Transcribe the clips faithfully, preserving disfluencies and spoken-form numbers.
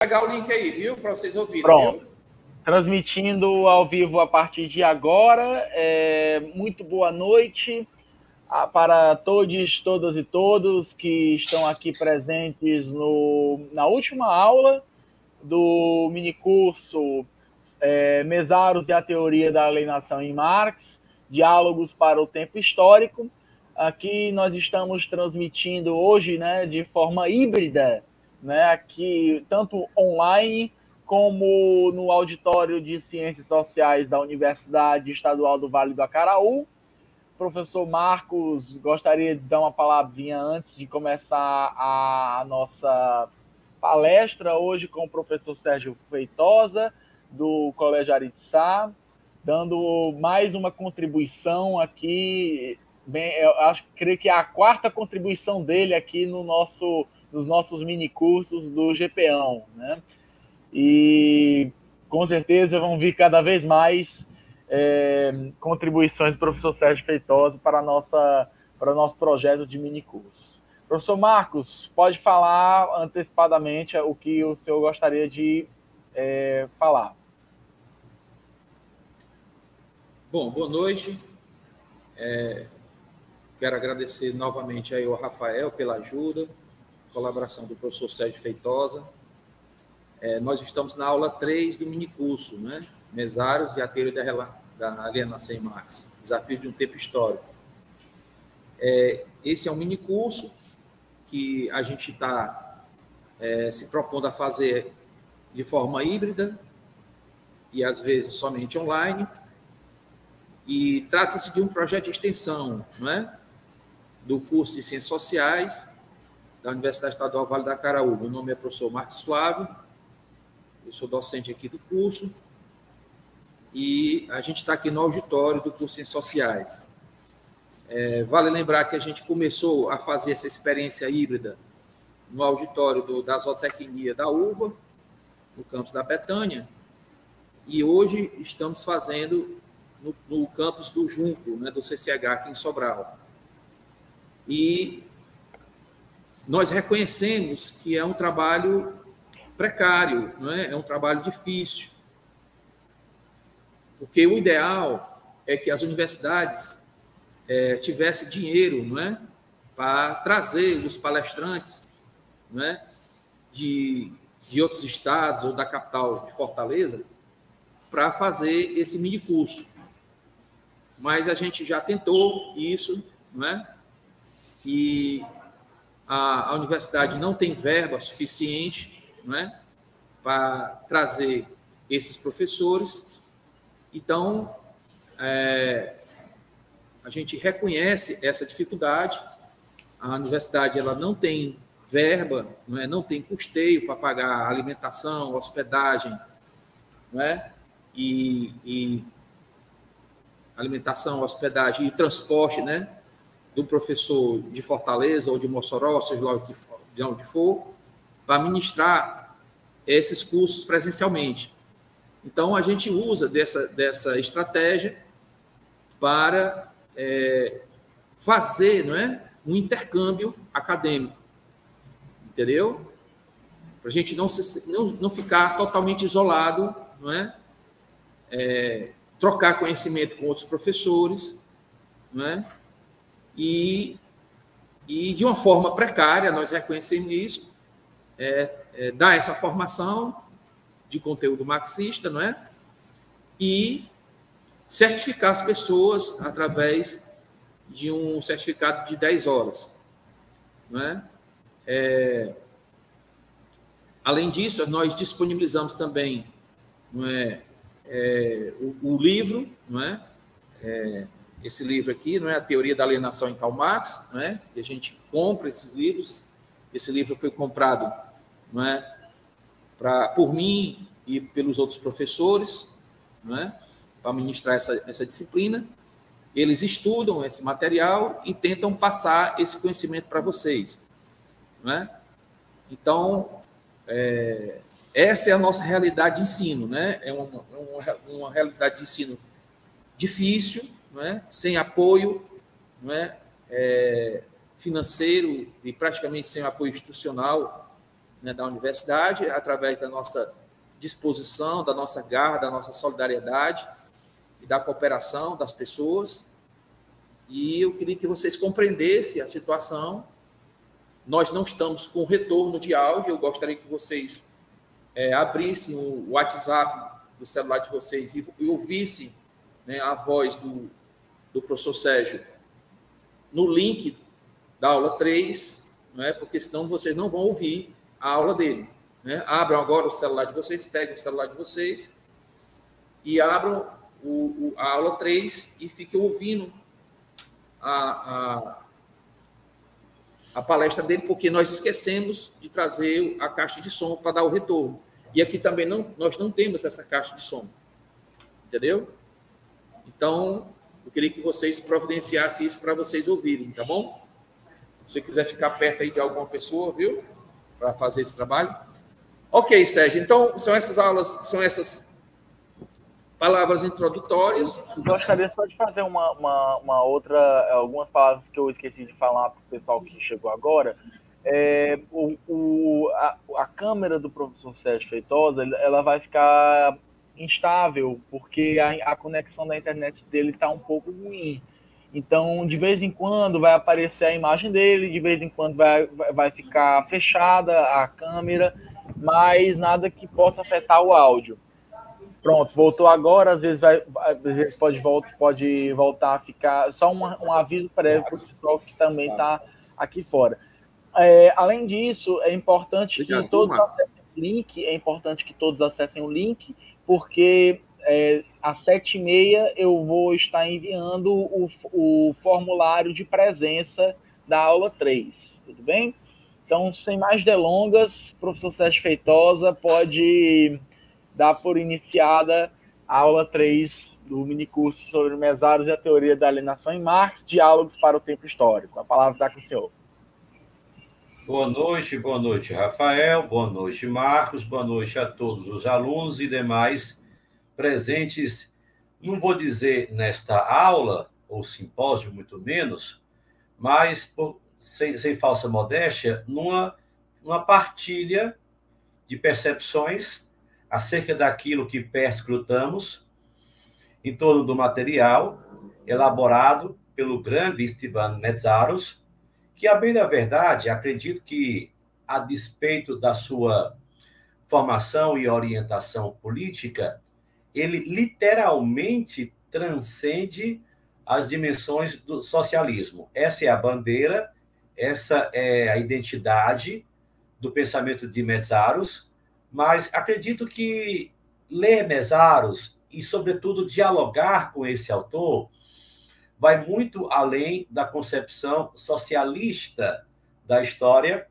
pegar o link aí, viu? Para vocês ouvirem. Pronto. Viu? Transmitindo ao vivo a partir de agora. É, muito boa noite para todos, todas e todos que estão aqui presentes no, na última aula do minicurso é, Mesaros e a Teoria da Alienação em Marx, Diálogos para o Tempo Histórico. Aqui nós estamos transmitindo hoje, né, de forma híbrida, né, aqui tanto online como no auditório de Ciências Sociais da Universidade Estadual do Vale do Acaraú. Professor Marcos, gostaria de dar uma palavrinha antes de começar a, a nossa palestra hoje com o professor Sérgio Feitosa, do Colégio Aritzá, dando mais uma contribuição aqui. Bem, eu acho, creio que é a quarta contribuição dele aqui no nosso, nos nossos minicursos do GPão, né? E com certeza vão vir cada vez mais é, contribuições do professor Sérgio Feitosa para, a nossa, para o nosso projeto de minicurso. Professor Marcos, pode falar antecipadamente o que o senhor gostaria de é, falar. Bom, boa noite. É, quero agradecer novamente aí ao Rafael pela ajuda, colaboração do professor Sérgio Feitosa. É, nós estamos na aula três do minicurso, né? Mesários e a Teoria da, da Alienação em Marx, Desafio de um Tempo Histórico. É, esse é um minicurso que a gente está é, se propondo a fazer de forma híbrida e, às vezes, somente online. E trata-se de um projeto de extensão, não é? Do curso de Ciências Sociais da Universidade Estadual Vale do Acaraú. Meu nome é professor Marcos Flávio, eu sou docente aqui do curso e a gente está aqui no auditório do curso de Ciências Sociais. É, vale lembrar que a gente começou a fazer essa experiência híbrida no auditório do, da zootecnia da uva, no campus da Betânia, e hoje estamos fazendo no, no campus do Junco, né, do C C H, aqui em Sobral. E nós reconhecemos que é um trabalho precário, não é? É um trabalho difícil, porque o ideal é que as universidades é, tivessem dinheiro, não é, para trazer os palestrantes, não é, de, de outros estados ou da capital de Fortaleza para fazer esse mini curso. Mas a gente já tentou isso, não é? E a, a universidade não tem verba suficiente, não é, para trazer esses professores. Então, é, a gente reconhece essa dificuldade. A universidade ela não tem verba, não é, não tem custeio para pagar alimentação, hospedagem, não é, e, e alimentação, hospedagem e transporte, né, do professor de Fortaleza ou de Mossoró, seja lá de onde for, para ministrar esses cursos presencialmente. Então, a gente usa dessa, dessa estratégia para é, fazer, não é, um intercâmbio acadêmico, entendeu? Para a gente não, se, não, não ficar totalmente isolado, não é? É, trocar conhecimento com outros professores, não é? E, e de uma forma precária, nós reconhecemos isso, é, é, dar essa formação de conteúdo marxista, não é? E certificar as pessoas através de um certificado de dez horas, não é? É, além disso, nós disponibilizamos também, não é, é, o, o livro, não é? É, esse livro aqui, não é, A Teoria da Alienação em Karl Marx, não é? E a gente compra esses livros. Esse livro foi comprado, não é, pra, por mim e pelos outros professores, não é, para ministrar essa, essa disciplina. Eles estudam esse material e tentam passar esse conhecimento para vocês, não é? Então, é, essa é a nossa realidade de ensino, né? É uma, uma, uma realidade de ensino difícil, não é? Sem apoio, não é? É, financeiro e praticamente sem apoio institucional, né, da universidade, através da nossa disposição, da nossa garra, da nossa solidariedade e da cooperação das pessoas. E eu queria que vocês compreendessem a situação. Nós não estamos com retorno de áudio, eu gostaria que vocês é, abrissem o WhatsApp do celular de vocês e, e ouvissem, né, a voz do, do professor Sérgio no link da aula três, né, porque senão vocês não vão ouvir a aula dele. Né? Abram agora o celular de vocês, peguem o celular de vocês e abram o, o, a aula três e fiquem ouvindo a, a, a palestra dele, porque nós esquecemos de trazer a caixa de som para dar o retorno. E aqui também não, nós não temos essa caixa de som. Entendeu? Então, eu queria que vocês providenciassem isso para vocês ouvirem, tá bom? Se você quiser ficar perto aí de alguma pessoa, viu? Para fazer esse trabalho. Ok, Sérgio. Então, são essas aulas, são essas palavras introdutórias. Eu gostaria só de fazer uma, uma, uma outra, algumas palavras que eu esqueci de falar para o pessoal que chegou agora. É, o, o, a, a câmera do professor Sérgio Feitosa, ela vai ficar instável, porque a, a conexão da internet dele está um pouco ruim. Então, de vez em quando vai aparecer a imagem dele, de vez em quando vai, vai ficar fechada a câmera, mas nada que possa afetar o áudio. Pronto, voltou agora, às vezes, vai, às vezes pode, volta, pode voltar a ficar... Só um, um aviso prévio para o pessoal que também está aqui fora. É, além disso, é importante Obrigado, que todos turma. acessem o link, é importante que todos acessem o link, porque é, às sete e meia eu vou estar enviando o, o formulário de presença da aula três, tudo bem? Então, sem mais delongas, professor Sérgio Feitosa pode dar por iniciada a aula três do minicurso sobre mesários e a teoria da alienação em Marx, diálogos para o tempo histórico. A palavra está com o senhor. Boa noite, boa noite, Rafael, boa noite, Marcos, boa noite a todos os alunos e demais presentes, não vou dizer nesta aula, ou simpósio, muito menos, mas, por, sem, sem falsa modéstia, numa, numa partilha de percepções acerca daquilo que perscrutamos em torno do material elaborado pelo grande Istvan Metzaros, que, a bem da verdade, acredito que, a despeito da sua formação e orientação política, ele literalmente transcende as dimensões do socialismo. Essa é a bandeira, essa é a identidade do pensamento de Metzaros, mas acredito que ler Metzaros e, sobretudo, dialogar com esse autor vai muito além da concepção socialista da história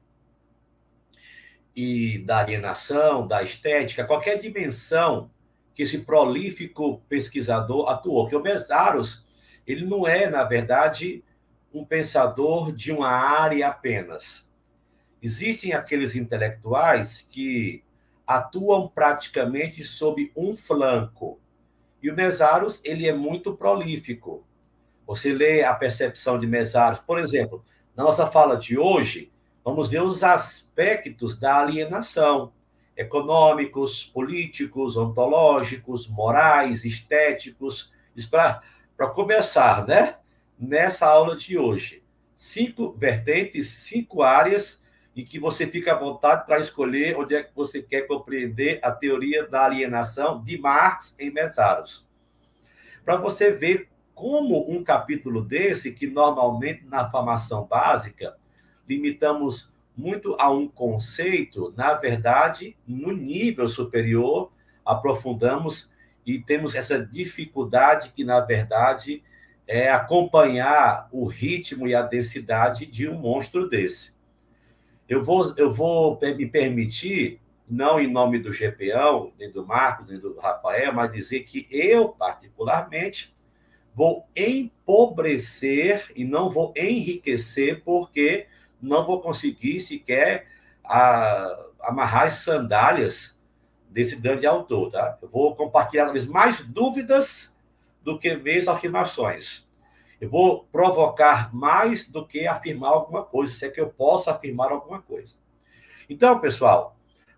e da alienação, da estética, qualquer dimensão que esse prolífico pesquisador atuou. Que o Metzaros, ele não é, na verdade, um pensador de uma área apenas. Existem aqueles intelectuais que atuam praticamente sob um flanco. E o Metzaros, ele é muito prolífico. Você lê a percepção de Metzaros, por exemplo, na nossa fala de hoje, vamos ver os aspectos da alienação, econômicos, políticos, ontológicos, morais, estéticos. Isso para começar, né? Nessa aula de hoje. Cinco vertentes, cinco áreas em que você fica à vontade para escolher onde é que você quer compreender a teoria da alienação de Marx em Metzaros. Para você ver como um capítulo desse, que normalmente na formação básica limitamos muito a um conceito, na verdade, no nível superior, aprofundamos e temos essa dificuldade que, na verdade, é acompanhar o ritmo e a densidade de um monstro desse. Eu vou, eu vou me permitir, não em nome do Gepeão, nem do Marcos, nem do Rafael, mas dizer que eu, particularmente, vou empobrecer e não vou enriquecer, porque não vou conseguir sequer a, amarrar as sandálias desse grande autor. Tá? Eu vou compartilhar talvez mais dúvidas do que mesmo afirmações. Eu vou provocar mais do que afirmar alguma coisa, se é que eu posso afirmar alguma coisa. Então, pessoal,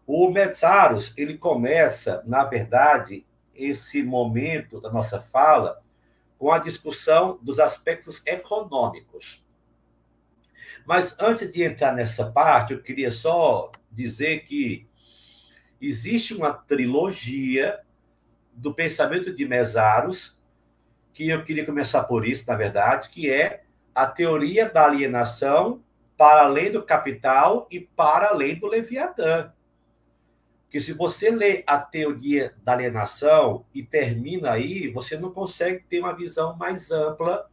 O Metzaros, ele começa, na verdade, esse momento da nossa fala com a discussão dos aspectos econômicos. Mas antes de entrar nessa parte, eu queria só dizer que existe uma trilogia do pensamento de Metzaros, que eu queria começar por isso, na verdade, que é a teoria da alienação para além do capital e para além do Leviatã. Porque se você lê a teoria da alienação e termina aí, você não consegue ter uma visão mais ampla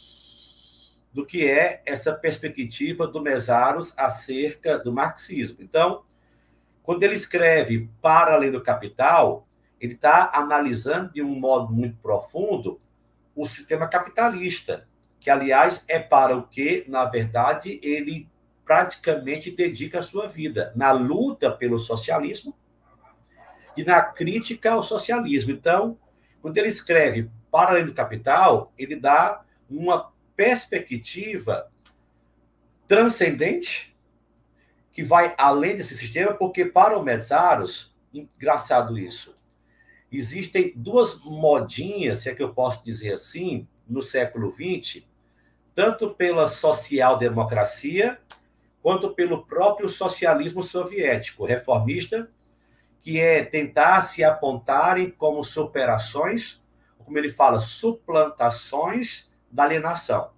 do que é essa perspectiva do Metzaros acerca do marxismo. Então, quando ele escreve Para Além do Capital, ele está analisando de um modo muito profundo o sistema capitalista, que, aliás, é para o que, na verdade, ele praticamente dedica a sua vida, na luta pelo socialismo e na crítica ao socialismo. Então, quando ele escreve Para Além do Capital, ele dá uma perspectiva transcendente que vai além desse sistema, porque para o Metzaros, engraçado isso, existem duas modinhas, se é que eu posso dizer assim, no século vinte, tanto pela social-democracia quanto pelo próprio socialismo soviético, reformista, que é tentar se apontarem como superações, como ele fala, suplantações da alienação.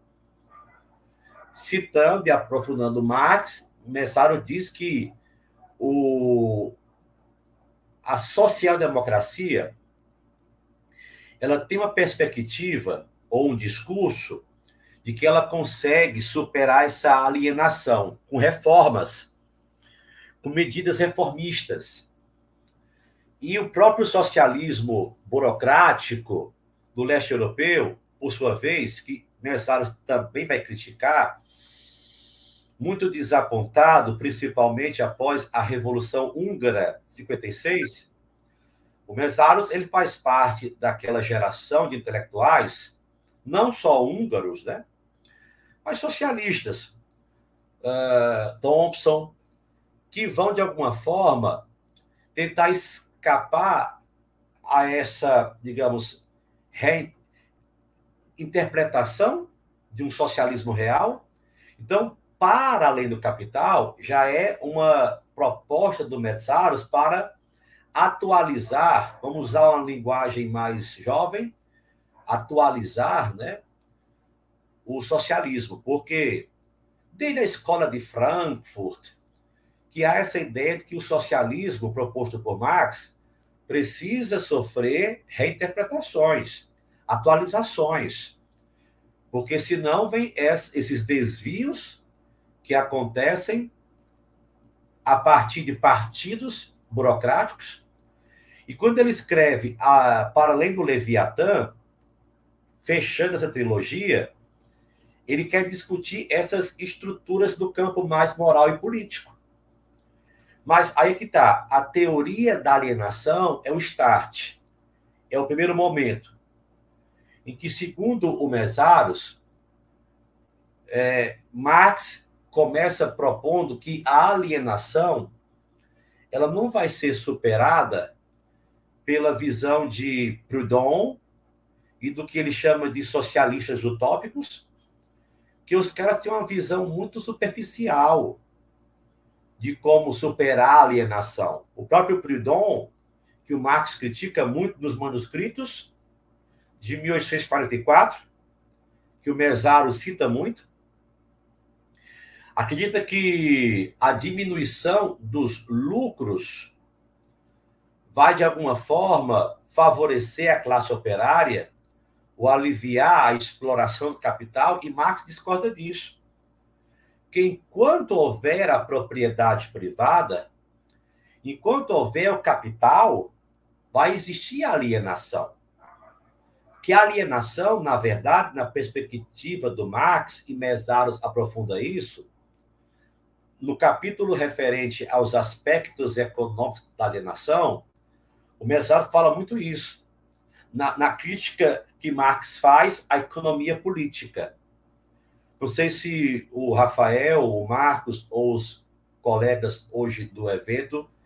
Citando e aprofundando Marx, Metzaros diz que o, a social-democracia ela tem uma perspectiva ou um discurso de que ela consegue superar essa alienação com reformas, com medidas reformistas. E o próprio socialismo burocrático do leste europeu, por sua vez, que Metzaros também vai criticar, muito desapontado, principalmente após a Revolução Húngara de cinquenta e seis, o Metzaros ele faz parte daquela geração de intelectuais, não só húngaros, né, mas socialistas, uh, Thompson, que vão, de alguma forma, tentar escapar a essa, digamos, reinterpretação de um socialismo real. Então, Para Além do Capital já é uma proposta do Metzaros para atualizar, vamos usar uma linguagem mais jovem, atualizar, né, o socialismo, porque desde a escola de Frankfurt, que há essa ideia de que o socialismo proposto por Marx precisa sofrer reinterpretações, atualizações, porque senão vem esses desvios que acontecem a partir de partidos burocráticos. E quando ele escreve a, Para Além do Leviatã, fechando essa trilogia, ele quer discutir essas estruturas do campo mais moral e político. Mas aí que está, a teoria da alienação é o start, é o primeiro momento, em que, segundo o Metzaros, é, Marx começa propondo que a alienação ela não vai ser superada pela visão de Proudhon e do que ele chama de socialistas utópicos, que os caras têm uma visão muito superficial de como superar a alienação. O próprio Proudhon, que o Marx critica muito nos manuscritos de mil oitocentos e quarenta e quatro, que o Metzaros cita muito, acredita que a diminuição dos lucros vai, de alguma forma, favorecer a classe operária ou aliviar a exploração do capital, e Marx discorda disso. Que enquanto houver a propriedade privada, enquanto houver o capital, vai existir a alienação. Que a alienação, na verdade, na perspectiva do Marx, e Metzaros aprofunda isso, no capítulo referente aos aspectos econômicos da alienação, o Metzaros fala muito isso, na, na crítica que Marx faz à economia política. Não sei se o Rafael, o Marcos ou os colegas hoje do evento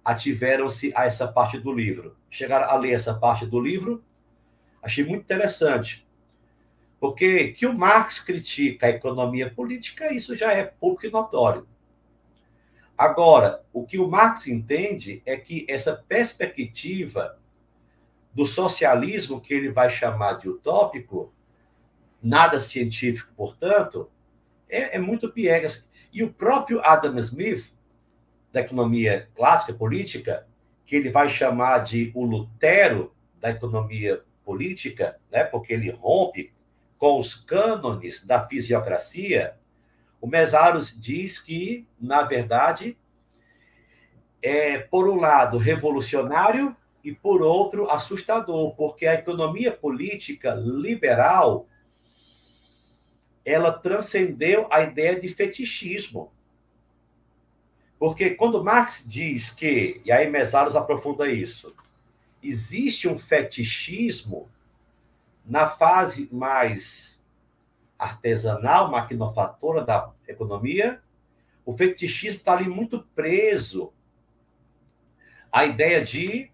ativeram-se a essa parte do livro. Chegaram a ler essa parte do livro, achei muito interessante, porque que o Marx critica a economia política, isso já é público e notório. Agora, o que o Marx entende é que essa perspectiva do socialismo, que ele vai chamar de utópico, nada científico, portanto, é, é muito piegas. E o próprio Adam Smith, da economia clássica política, que ele vai chamar de o Lutero da economia política, né, porque ele rompe com os cânones da fisiocracia, o Mesaros diz que, na verdade, é, por um lado, revolucionário e, por outro, assustador, porque a economia política liberal ela transcendeu a ideia de fetichismo. Porque quando Marx diz que, e aí Mesaros aprofunda isso, existe um fetichismo na fase mais artesanal, maquinofatora da economia, o fetichismo está ali muito preso à ideia de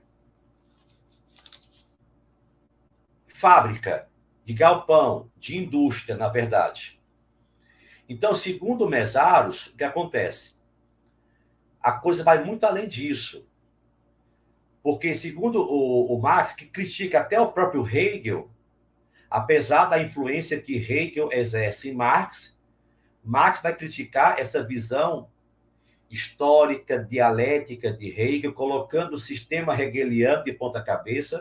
fábrica, de galpão, de indústria, na verdade. Então, segundo Mesaros, o que acontece? A coisa vai muito além disso. Porque, segundo o, o Marx, que critica até o próprio Hegel, apesar da influência que Hegel exerce em Marx, Marx vai criticar essa visão histórica, dialética de Hegel, colocando o sistema hegeliano de ponta cabeça,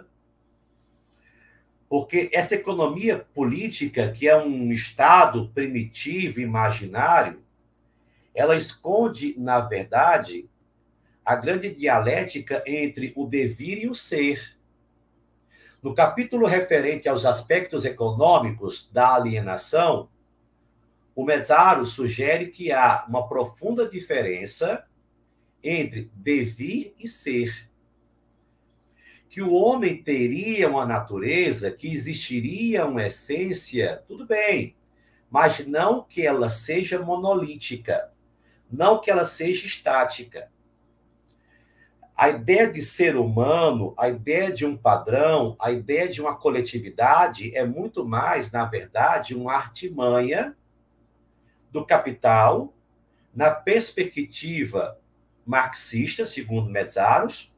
porque essa economia política, que é um estado primitivo, imaginário, ela esconde, na verdade, a grande dialética entre o devir e o ser. No capítulo referente aos aspectos econômicos da alienação, o Mesaros sugere que há uma profunda diferença entre devir e ser. Que o homem teria uma natureza, que existiria uma essência, tudo bem, mas não que ela seja monolítica, não que ela seja estática. A ideia de ser humano, a ideia de um padrão, a ideia de uma coletividade é muito mais, na verdade, uma artimanha do capital na perspectiva marxista, segundo Mesaros,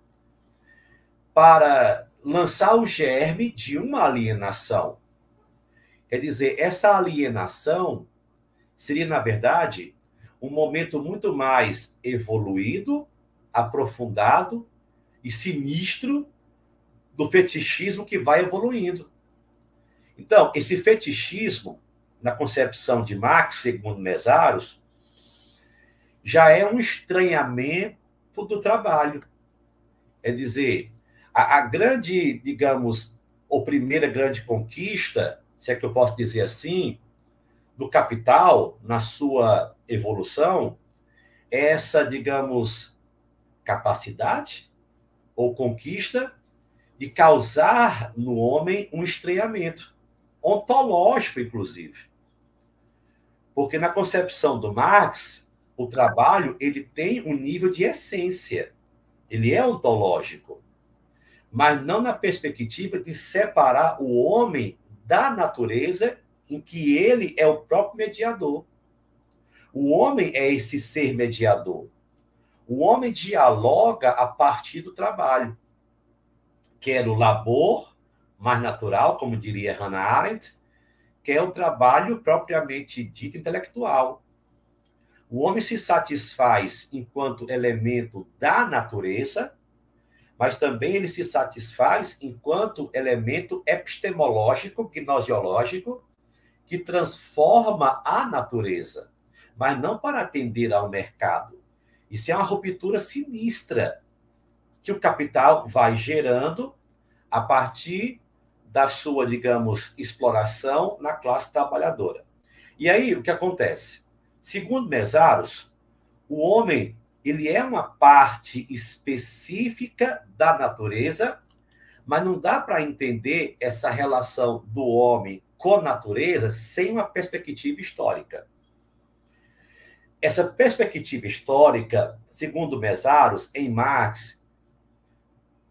para lançar o germe de uma alienação. Quer dizer, essa alienação seria, na verdade, um momento muito mais evoluído, aprofundado e sinistro do fetichismo que vai evoluindo. Então, esse fetichismo, na concepção de Marx, segundo Mesaros, já é um estranhamento do trabalho. É dizer, a, a grande, digamos, ou primeira grande conquista, se é que eu posso dizer assim, do capital na sua evolução, é essa, digamos, capacidade ou conquista de causar no homem um estranhamento, ontológico, inclusive. Porque na concepção do Marx, o trabalho ele tem um nível de essência, ele é ontológico, mas não na perspectiva de separar o homem da natureza em que ele é o próprio mediador. O homem é esse ser mediador. O homem dialoga a partir do trabalho, quer o labor mais natural, como diria Hannah Arendt, quer o trabalho propriamente dito intelectual. O homem se satisfaz enquanto elemento da natureza, mas também ele se satisfaz enquanto elemento epistemológico, gnosiológico, que transforma a natureza, mas não para atender ao mercado. Isso é uma ruptura sinistra que o capital vai gerando a partir da sua, digamos, exploração na classe trabalhadora. E aí, o que acontece? Segundo Mesaros, o homem ele é uma parte específica da natureza, mas não dá para entender essa relação do homem com a natureza sem uma perspectiva histórica. Essa perspectiva histórica, segundo Mesaros, em Marx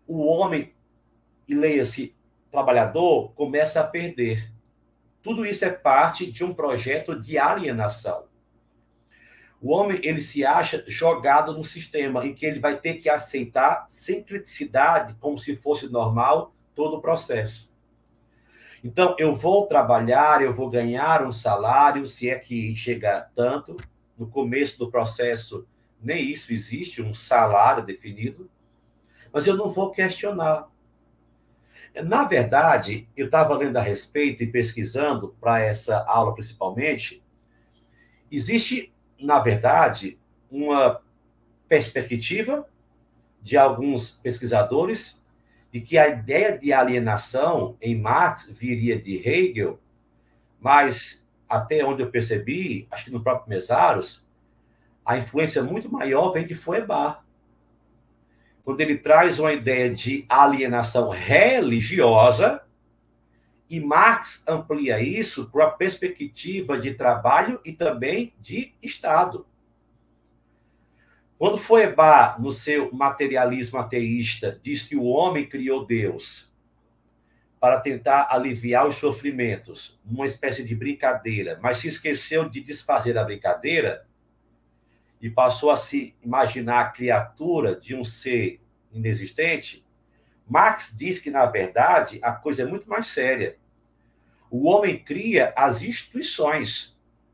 o homem, e leia-se trabalhador, começa a perder. Tudo isso é parte de um projeto de alienação. O homem, ele se acha jogado no sistema, em que ele vai ter que aceitar, sem criticidade, como se fosse normal, todo o processo. Então, eu vou trabalhar, eu vou ganhar um salário, se é que chega tanto. No começo do processo, nem isso existe, um salário definido. Mas eu não vou questionar. Na verdade, eu estava lendo a respeito e pesquisando para essa aula principalmente, existe, na verdade, uma perspectiva de alguns pesquisadores de que a ideia de alienação em Marx viria de Hegel, mas até onde eu percebi, acho que no próprio Mesaros, a influência muito maior vem de Feuerbach, quando ele traz uma ideia de alienação religiosa, e Marx amplia isso para a perspectiva de trabalho e também de Estado. Quando Feuerbach, no seu materialismo ateísta, diz que o homem criou Deus para tentar aliviar os sofrimentos, numa espécie de brincadeira, mas se esqueceu de desfazer a brincadeira e passou a se imaginar a criatura de um ser inexistente, Marx diz que, na verdade, a coisa é muito mais séria. O homem cria as instituições.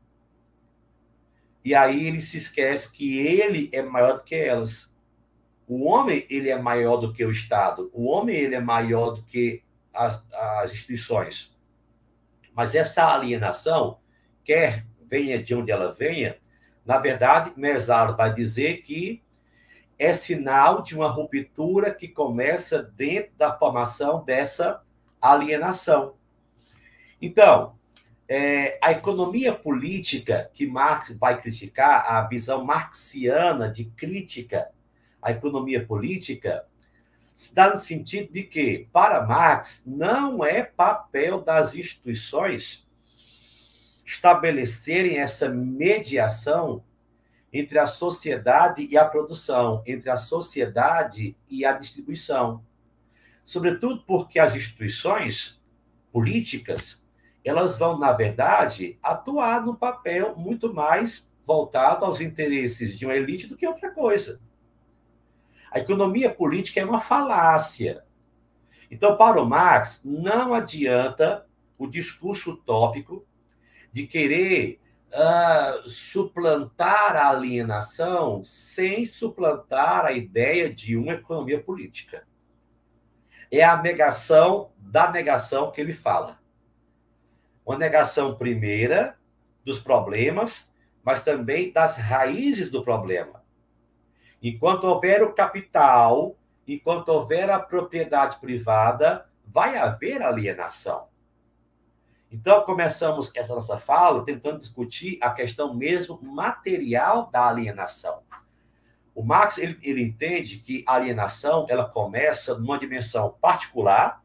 E aí ele se esquece que ele é maior do que elas. O homem, ele é maior do que o Estado. O homem, ele é maior do que as, as instituições. Mas essa alienação, quer venha de onde ela venha, na verdade, Mesaros vai dizer que é sinal de uma ruptura que começa dentro da formação dessa alienação. Então, é, a economia política que Marx vai criticar, a visão marxiana de crítica à economia política, se dá no sentido de que, para Marx, não é papel das instituições estabelecerem essa mediação entre a sociedade e a produção, entre a sociedade e a distribuição. Sobretudo porque as instituições políticas, elas vão, na verdade, atuar num papel muito mais voltado aos interesses de uma elite do que outra coisa. A economia política é uma falácia. Então, para o Marx, não adianta o discurso utópico de querer uh, suplantar a alienação sem suplantar a ideia de uma economia política. É a negação da negação que ele fala. Uma negação, primeira, dos problemas, mas também das raízes do problema. Enquanto houver o capital, enquanto houver a propriedade privada, vai haver alienação. Então, começamos essa nossa fala tentando discutir a questão mesmo material da alienação. O Marx, ele, ele entende que a alienação, ela começa numa dimensão particular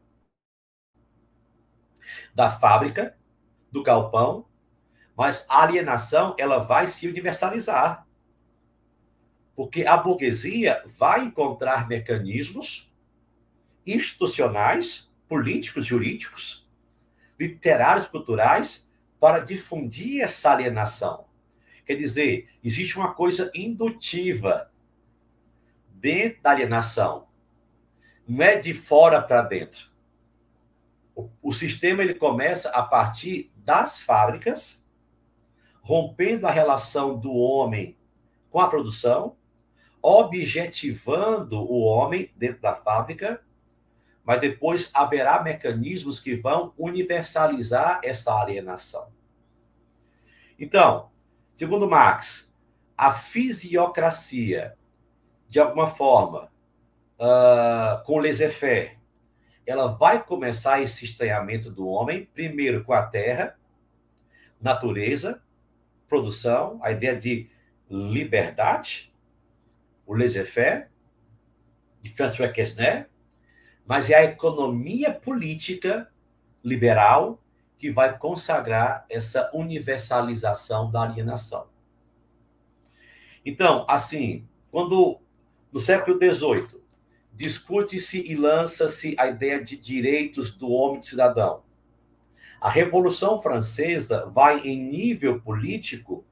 da fábrica, do galpão, mas a alienação, ela vai se universalizar. Porque a burguesia vai encontrar mecanismos institucionais, políticos, jurídicos, literários, culturais, para difundir essa alienação. Quer dizer, existe uma coisa indutiva dentro da alienação. Não é de fora para dentro. O, o sistema ele começa a partir das fábricas, rompendo a relação do homem com a produção, objetivando o homem dentro da fábrica, mas depois haverá mecanismos que vão universalizar essa alienação. Então, segundo Marx, a fisiocracia, de alguma forma, uh, com laissez-faire, ela vai começar esse estranhamento do homem, primeiro com a terra, natureza, produção, a ideia de liberdade, o laissez-faire, de François Quesnel, mas é a economia política liberal que vai consagrar essa universalização da alienação. Então, assim, quando no século dezoito discute-se e lança-se a ideia de direitos do homem e do cidadão. A Revolução Francesa vai, em nível político,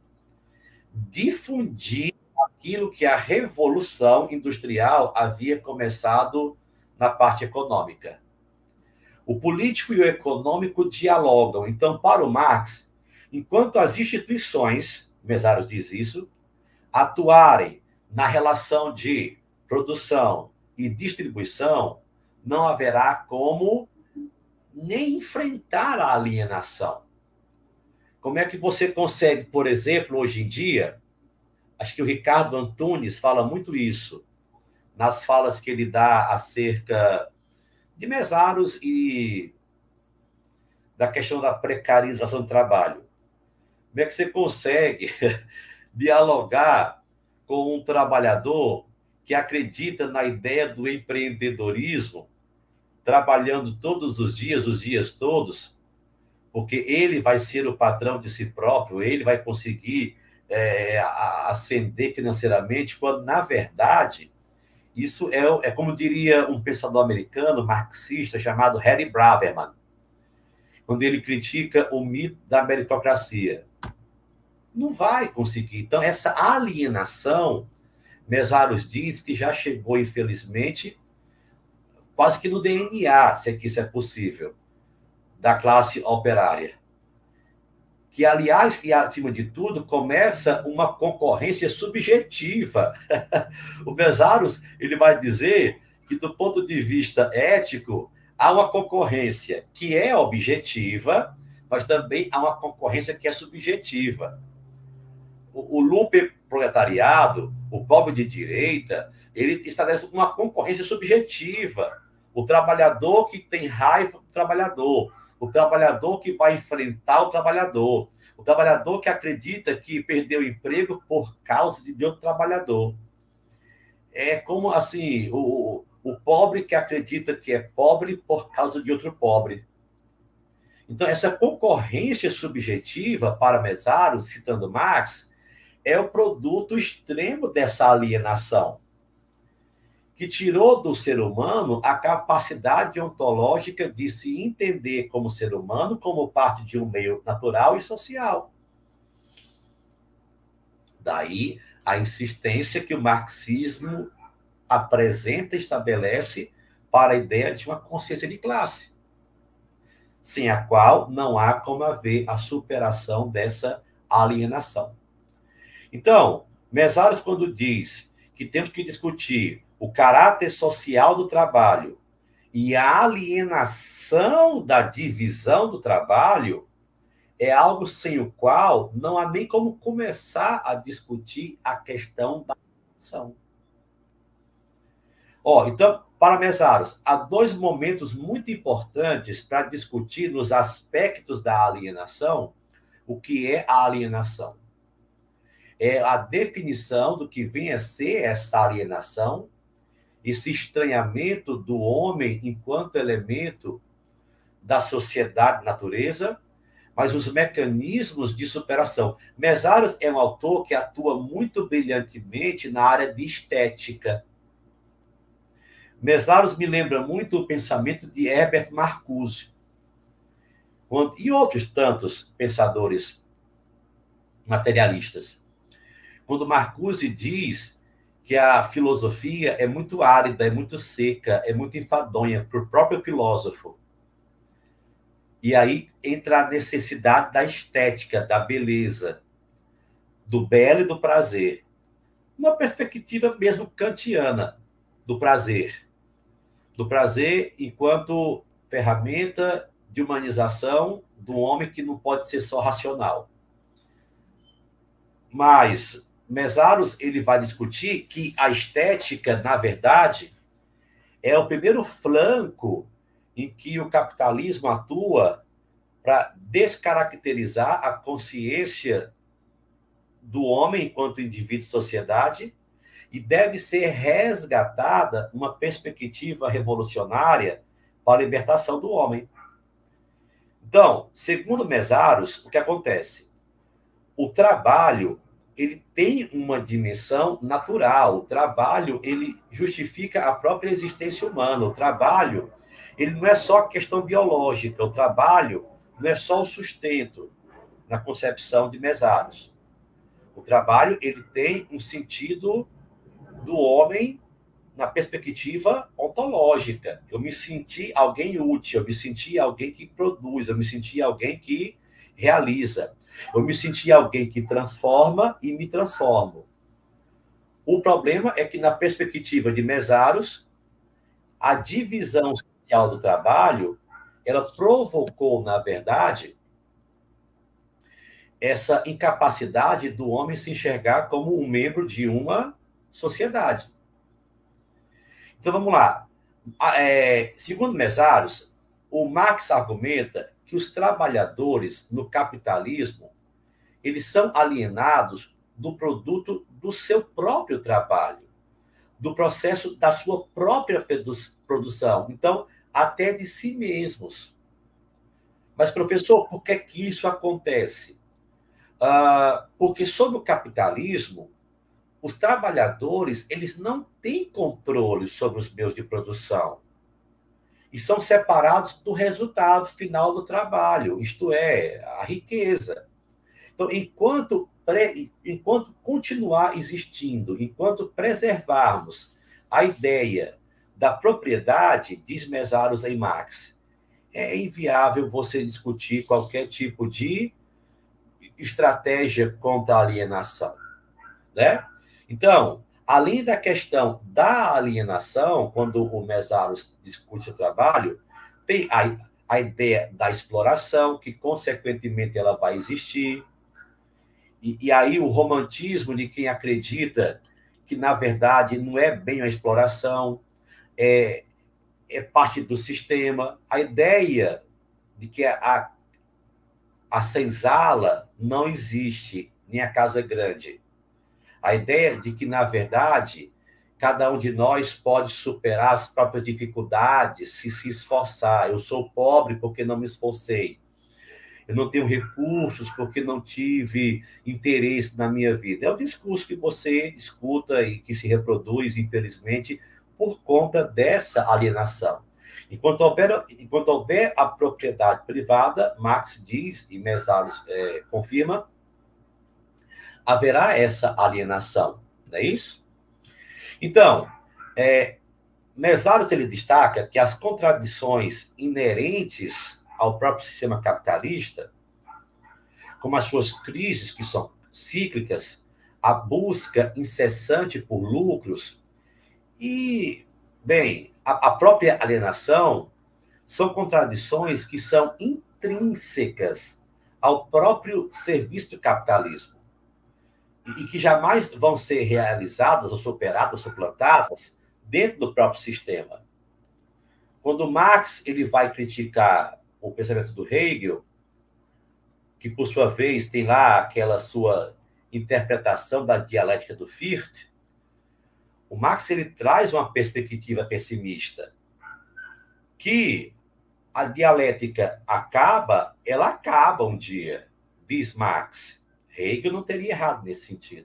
difundir aquilo que a Revolução Industrial havia começado na parte econômica. O político e o econômico dialogam. Então, para o Marx, enquanto as instituições, Mesaros diz isso, atuarem na relação de produção e distribuição, não haverá como nem enfrentar a alienação. Como é que você consegue, por exemplo, hoje em dia, acho que o Ricardo Antunes fala muito isso, nas falas que ele dá acerca de Mesaros e da questão da precarização do trabalho. Como é que você consegue dialogar com um trabalhador que acredita na ideia do empreendedorismo, trabalhando todos os dias, os dias todos, porque ele vai ser o patrão de si próprio, ele vai conseguir é, ascender financeiramente, quando, na verdade, isso é, é como diria um pensador americano, marxista, chamado Harry Braverman, quando ele critica o mito da meritocracia. Não vai conseguir. Então, essa alienação, Mesaros diz que já chegou, infelizmente, quase que no D N A, se é que isso é possível, da classe operária. Que, aliás, e acima de tudo, começa uma concorrência subjetiva. O Mesaros, ele vai dizer que, do ponto de vista ético, há uma concorrência que é objetiva, mas também há uma concorrência que é subjetiva. O, o lumpen proletariado, o pobre de direita, ele estabelece uma concorrência subjetiva. O trabalhador que tem raiva do trabalhador, o trabalhador que vai enfrentar o trabalhador, o trabalhador que acredita que perdeu o emprego por causa de outro trabalhador. É como, assim, o, o pobre que acredita que é pobre por causa de outro pobre. Então, essa concorrência subjetiva, para Mesaros, citando Marx, é o produto extremo dessa alienação, que tirou do ser humano a capacidade ontológica de se entender como ser humano, como parte de um meio natural e social. Daí a insistência que o marxismo apresenta e estabelece para a ideia de uma consciência de classe, sem a qual não há como haver a superação dessa alienação. Então, Mesaros, quando diz que temos que discutir o caráter social do trabalho e a alienação da divisão do trabalho, é algo sem o qual não há nem como começar a discutir a questão da alienação. Ó, então, para Mesaros, há dois momentos muito importantes para discutir nos aspectos da alienação o que é a alienação. É a definição do que vem a ser essa alienação, esse estranhamento do homem enquanto elemento da sociedade natureza, mas os mecanismos de superação. Mesaros é um autor que atua muito brilhantemente na área de estética. Mesaros me lembra muito o pensamento de Herbert Marcuse, e outros tantos pensadores materialistas. Quando Marcuse diz que a filosofia é muito árida, é muito seca, é muito enfadonha para o próprio filósofo. E aí entra a necessidade da estética, da beleza, do belo e do prazer. Uma perspectiva mesmo kantiana do prazer. Do prazer enquanto ferramenta de humanização do homem que não pode ser só racional. Mas Mesaros, ele vai discutir que a estética, na verdade, é o primeiro flanco em que o capitalismo atua para descaracterizar a consciência do homem enquanto indivíduo e sociedade, e deve ser resgatada uma perspectiva revolucionária para a libertação do homem. Então, segundo Mesaros, o que acontece? O trabalho, ele tem uma dimensão natural. O trabalho, ele justifica a própria existência humana. O trabalho, ele não é só questão biológica. O trabalho não é só o sustento na concepção de Mesaros. O trabalho, ele tem um sentido do homem na perspectiva ontológica. Eu me senti alguém útil, eu me senti alguém que produz, eu me senti alguém que realiza. Eu me senti alguém que transforma e me transformo. O problema é que, na perspectiva de Mesaros, a divisão social do trabalho, ela provocou, na verdade, essa incapacidade do homem se enxergar como um membro de uma sociedade. Então, vamos lá. É, segundo Mesaros, o Marx argumenta que os trabalhadores no capitalismo, eles são alienados do produto do seu próprio trabalho, do processo da sua própria produção, então, até de si mesmos. Mas, professor, por que que isso acontece? Uh, porque, sob o capitalismo, os trabalhadores, eles não têm controle sobre os meios de produção e são separados do resultado final do trabalho, isto é, a riqueza. Então, enquanto, enquanto continuar existindo, enquanto preservarmos a ideia da propriedade, diz Mesaros em Marx, é inviável você discutir qualquer tipo de estratégia contra a alienação, né? Então, além da questão da alienação, quando o Mesaros discute o trabalho, tem a, a ideia da exploração, que, consequentemente, ela vai existir. E, e aí o romantismo de quem acredita que, na verdade, não é bem a exploração, é, é parte do sistema. A ideia de que a, a senzala não existe, nem a casa grande. A ideia de que, na verdade, cada um de nós pode superar as próprias dificuldades se se esforçar. Eu sou pobre porque não me esforcei. Eu não tenho recursos porque não tive interesse na minha vida. É um discurso que você escuta e que se reproduz, infelizmente, por conta dessa alienação. Enquanto houver, enquanto houver a propriedade privada, Marx diz, e Mesaros é, confirma, haverá essa alienação, não é isso? Então, é, Mesaros ele destaca que as contradições inerentes ao próprio sistema capitalista, como as suas crises que são cíclicas, a busca incessante por lucros e, bem, a, a própria alienação, são contradições que são intrínsecas ao próprio serviço do capitalismo e que jamais vão ser realizadas ou superadas, suplantadas dentro do próprio sistema. Quando Marx ele vai criticar o pensamento do Hegel, que, por sua vez, tem lá aquela sua interpretação da dialética do Fichte, o Marx ele traz uma perspectiva pessimista, que a dialética acaba, ela acaba um dia, diz Marx. Hegel não teria errado nesse sentido.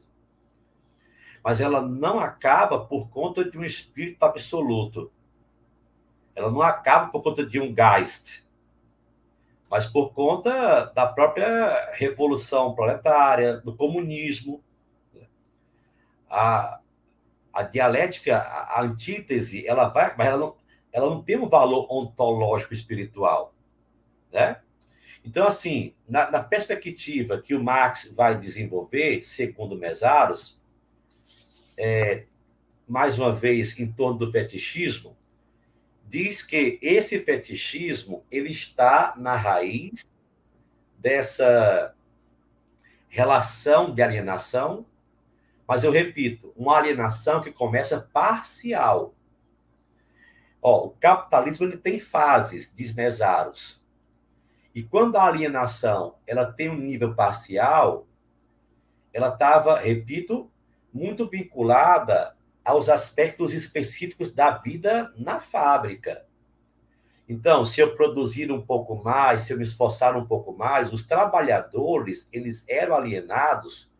Mas ela não acaba por conta de um espírito absoluto. Ela não acaba por conta de um Geist, mas por conta da própria revolução proletária, do comunismo. A, a dialética, a, a antítese, ela vai, mas ela não, ela não tem um valor ontológico espiritual, né? Então, assim, na, na perspectiva que o Marx vai desenvolver, segundo Mesaros, é, mais uma vez, em torno do fetichismo, diz que esse fetichismo ele está na raiz dessa relação de alienação, mas eu repito, uma alienação que começa parcial. Ó, o capitalismo ele tem fases, diz Mesaros. E quando a alienação ela tem um nível parcial, ela estava, repito, muito vinculada aos aspectos específicos da vida na fábrica. Então, se eu produzir um pouco mais, se eu me esforçar um pouco mais, os trabalhadores eles eram alienados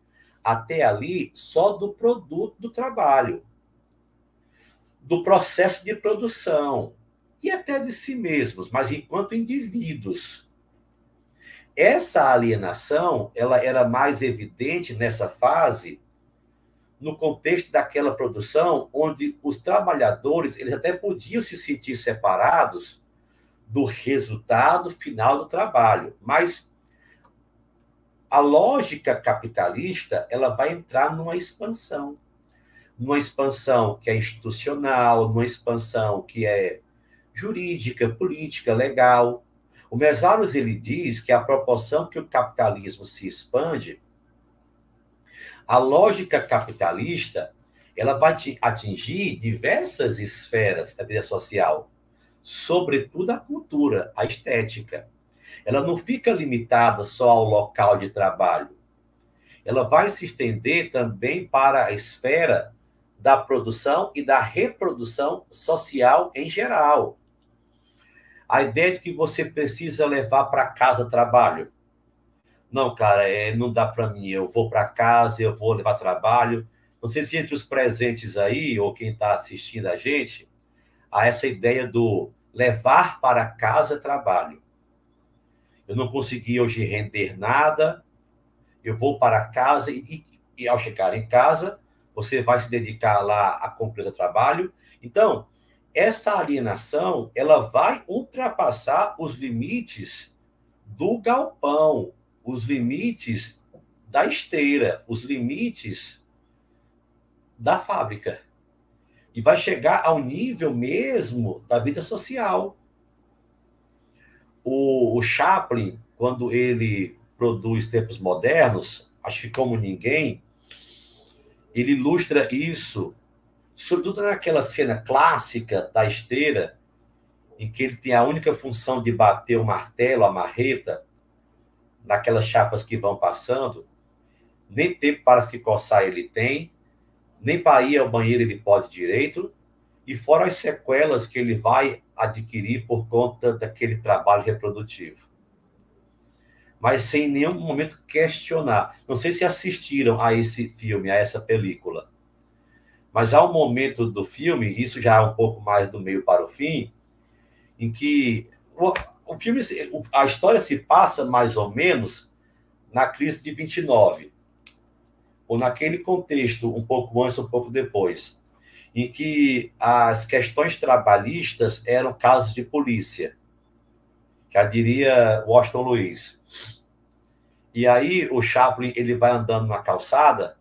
até ali só do produto do trabalho, do processo de produção e até de si mesmos, mas enquanto indivíduos. Essa alienação, ela era mais evidente nessa fase no contexto daquela produção onde os trabalhadores, eles até podiam se sentir separados do resultado final do trabalho, mas a lógica capitalista, ela vai entrar numa expansão, numa expansão que é institucional, numa expansão que é jurídica, política, legal. O Mesaros, ele diz que a proporção que o capitalismo se expande, a lógica capitalista, ela vai atingir diversas esferas da vida social, sobretudo a cultura, a estética. Ela não fica limitada só ao local de trabalho. Ela vai se estender também para a esfera da produção e da reprodução social em geral. A ideia de que você precisa levar para casa trabalho. Não, cara, é, não dá para mim. Eu vou para casa, eu vou levar trabalho. Não sei se entre os presentes aí, ou quem está assistindo a gente, há essa ideia do levar para casa trabalho. Eu não consegui hoje render nada, eu vou para casa e, e, e ao chegar em casa, você vai se dedicar lá a cumprir o trabalho. Então, essa alienação, ela vai ultrapassar os limites do galpão, os limites da esteira, os limites da fábrica. E vai chegar ao nível mesmo da vida social. O, o Chaplin, quando ele produz Tempos Modernos, acho que como ninguém, ele ilustra isso, sobretudo naquela cena clássica da esteira, em que ele tem a única função de bater o martelo, a marreta, naquelas chapas que vão passando. Nem tempo para se coçar ele tem, nem para ir ao banheiro ele pode direito, e fora as sequelas que ele vai adquirir por conta daquele trabalho reprodutivo. Mas sem em nenhum momento questionar. Não sei se assistiram a esse filme, a essa película, mas há um momento do filme, isso já é um pouco mais do meio para o fim, em que o, o filme, a história se passa mais ou menos na crise de vinte e nove, ou naquele contexto, um pouco antes, um pouco depois, em que as questões trabalhistas eram casos de polícia, já diria Washington Luiz. E aí o Chaplin, ele vai andando na calçada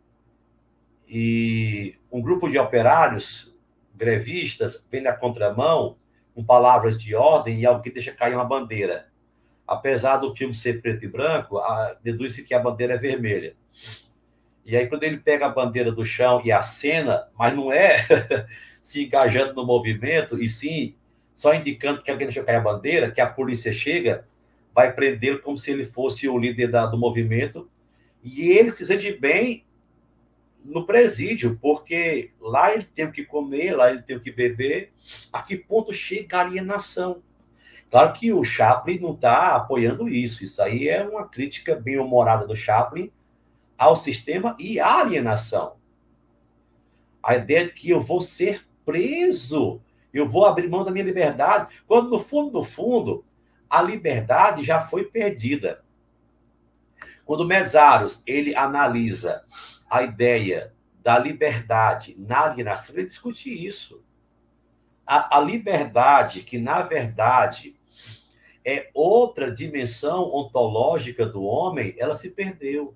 e um grupo de operários grevistas vem na contramão com palavras de ordem e alguém deixa cair uma bandeira. Apesar do filme ser preto e branco, deduz-se que a bandeira é vermelha. E aí, quando ele pega a bandeira do chão e acena, mas não é se engajando no movimento, e sim só indicando que alguém deixou cair a bandeira, que a polícia chega, vai prendê-lo como se ele fosse o líder da, do movimento, e ele se sente bem no presídio, porque lá ele tem o que comer, lá ele tem o que beber. A que ponto chega a alienação? Claro que o Chaplin não está apoiando isso, isso aí é uma crítica bem humorada do Chaplin ao sistema e à alienação. A ideia de que eu vou ser preso, eu vou abrir mão da minha liberdade, quando no fundo, no fundo, a liberdade já foi perdida. Quando Mesaros, ele analisa a ideia da liberdade na alienação, ele discute isso. A, a liberdade, que na verdade é outra dimensão ontológica do homem, ela se perdeu.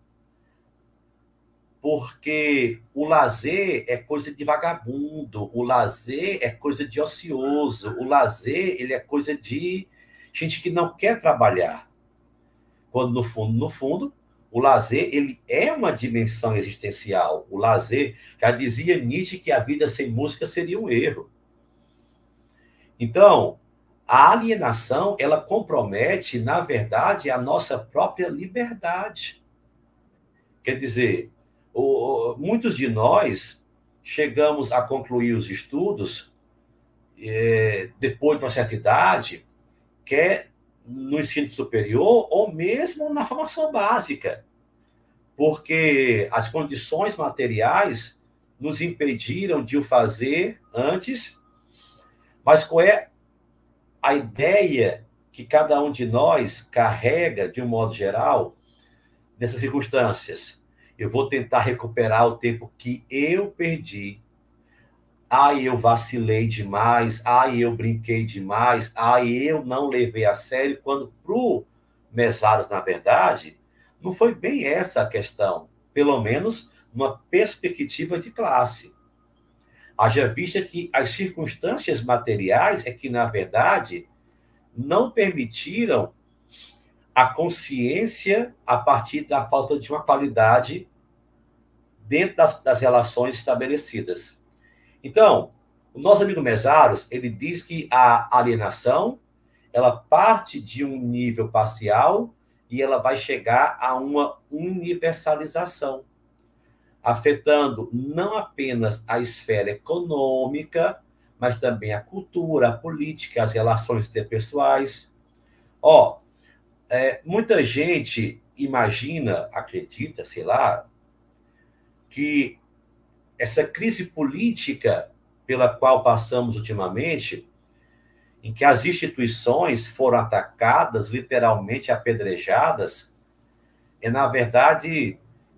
Porque o lazer é coisa de vagabundo, o lazer é coisa de ocioso, o lazer ele é coisa de gente que não quer trabalhar. Quando, no fundo, no fundo, o lazer ele é uma dimensão existencial. O lazer, já dizia Nietzsche que a vida sem música seria um erro. Então, a alienação, ela compromete, na verdade, a nossa própria liberdade. Quer dizer, o, muitos de nós chegamos a concluir os estudos é, depois de uma certa idade, quer no ensino superior ou mesmo na formação básica. porque as condições materiais nos impediram de o fazer antes, mas qual é a ideia que cada um de nós carrega, de um modo geral, nessas circunstâncias? Eu vou tentar recuperar o tempo que eu perdi. Ai, eu vacilei demais. Ai, eu brinquei demais. Ai, eu não levei a sério. Quando para o Mesaros, na verdade, não foi bem essa a questão. Pelo menos numa perspectiva de classe. Haja vista que as circunstâncias materiais é que, na verdade, não permitiram a consciência a partir da falta de uma qualidade dentro das, das relações estabelecidas. Então, o nosso amigo Mesaros, ele diz que a alienação, ela parte de um nível parcial e ela vai chegar a uma universalização, afetando não apenas a esfera econômica, mas também a cultura, a política, as relações interpessoais. Ó, é, muita gente imagina, acredita, sei lá, que essa crise política pela qual passamos ultimamente, em que as instituições foram atacadas, literalmente apedrejadas, é, na verdade,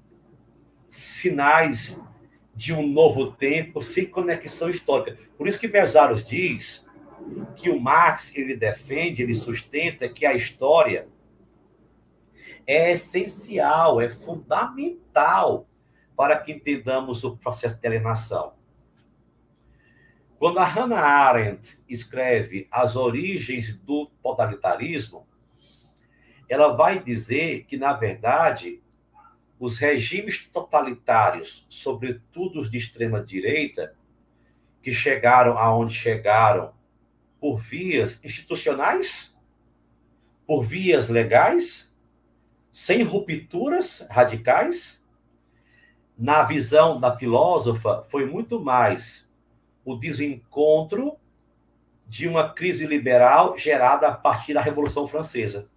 sinais de um novo tempo sem conexão histórica. Por isso que Mesaros diz que o Marx, ele defende, ele sustenta que a história é essencial, é fundamental para que entendamos o processo de alienação. Quando a Hannah Arendt escreve As Origens do Totalitarismo, ela vai dizer que, na verdade, os regimes totalitários, sobretudo os de extrema-direita, que chegaram aonde chegaram por vias institucionais, por vias legais, sem rupturas radicais, na visão da filósofa, foi muito mais o desencontro de uma crise liberal gerada a partir da Revolução Francesa.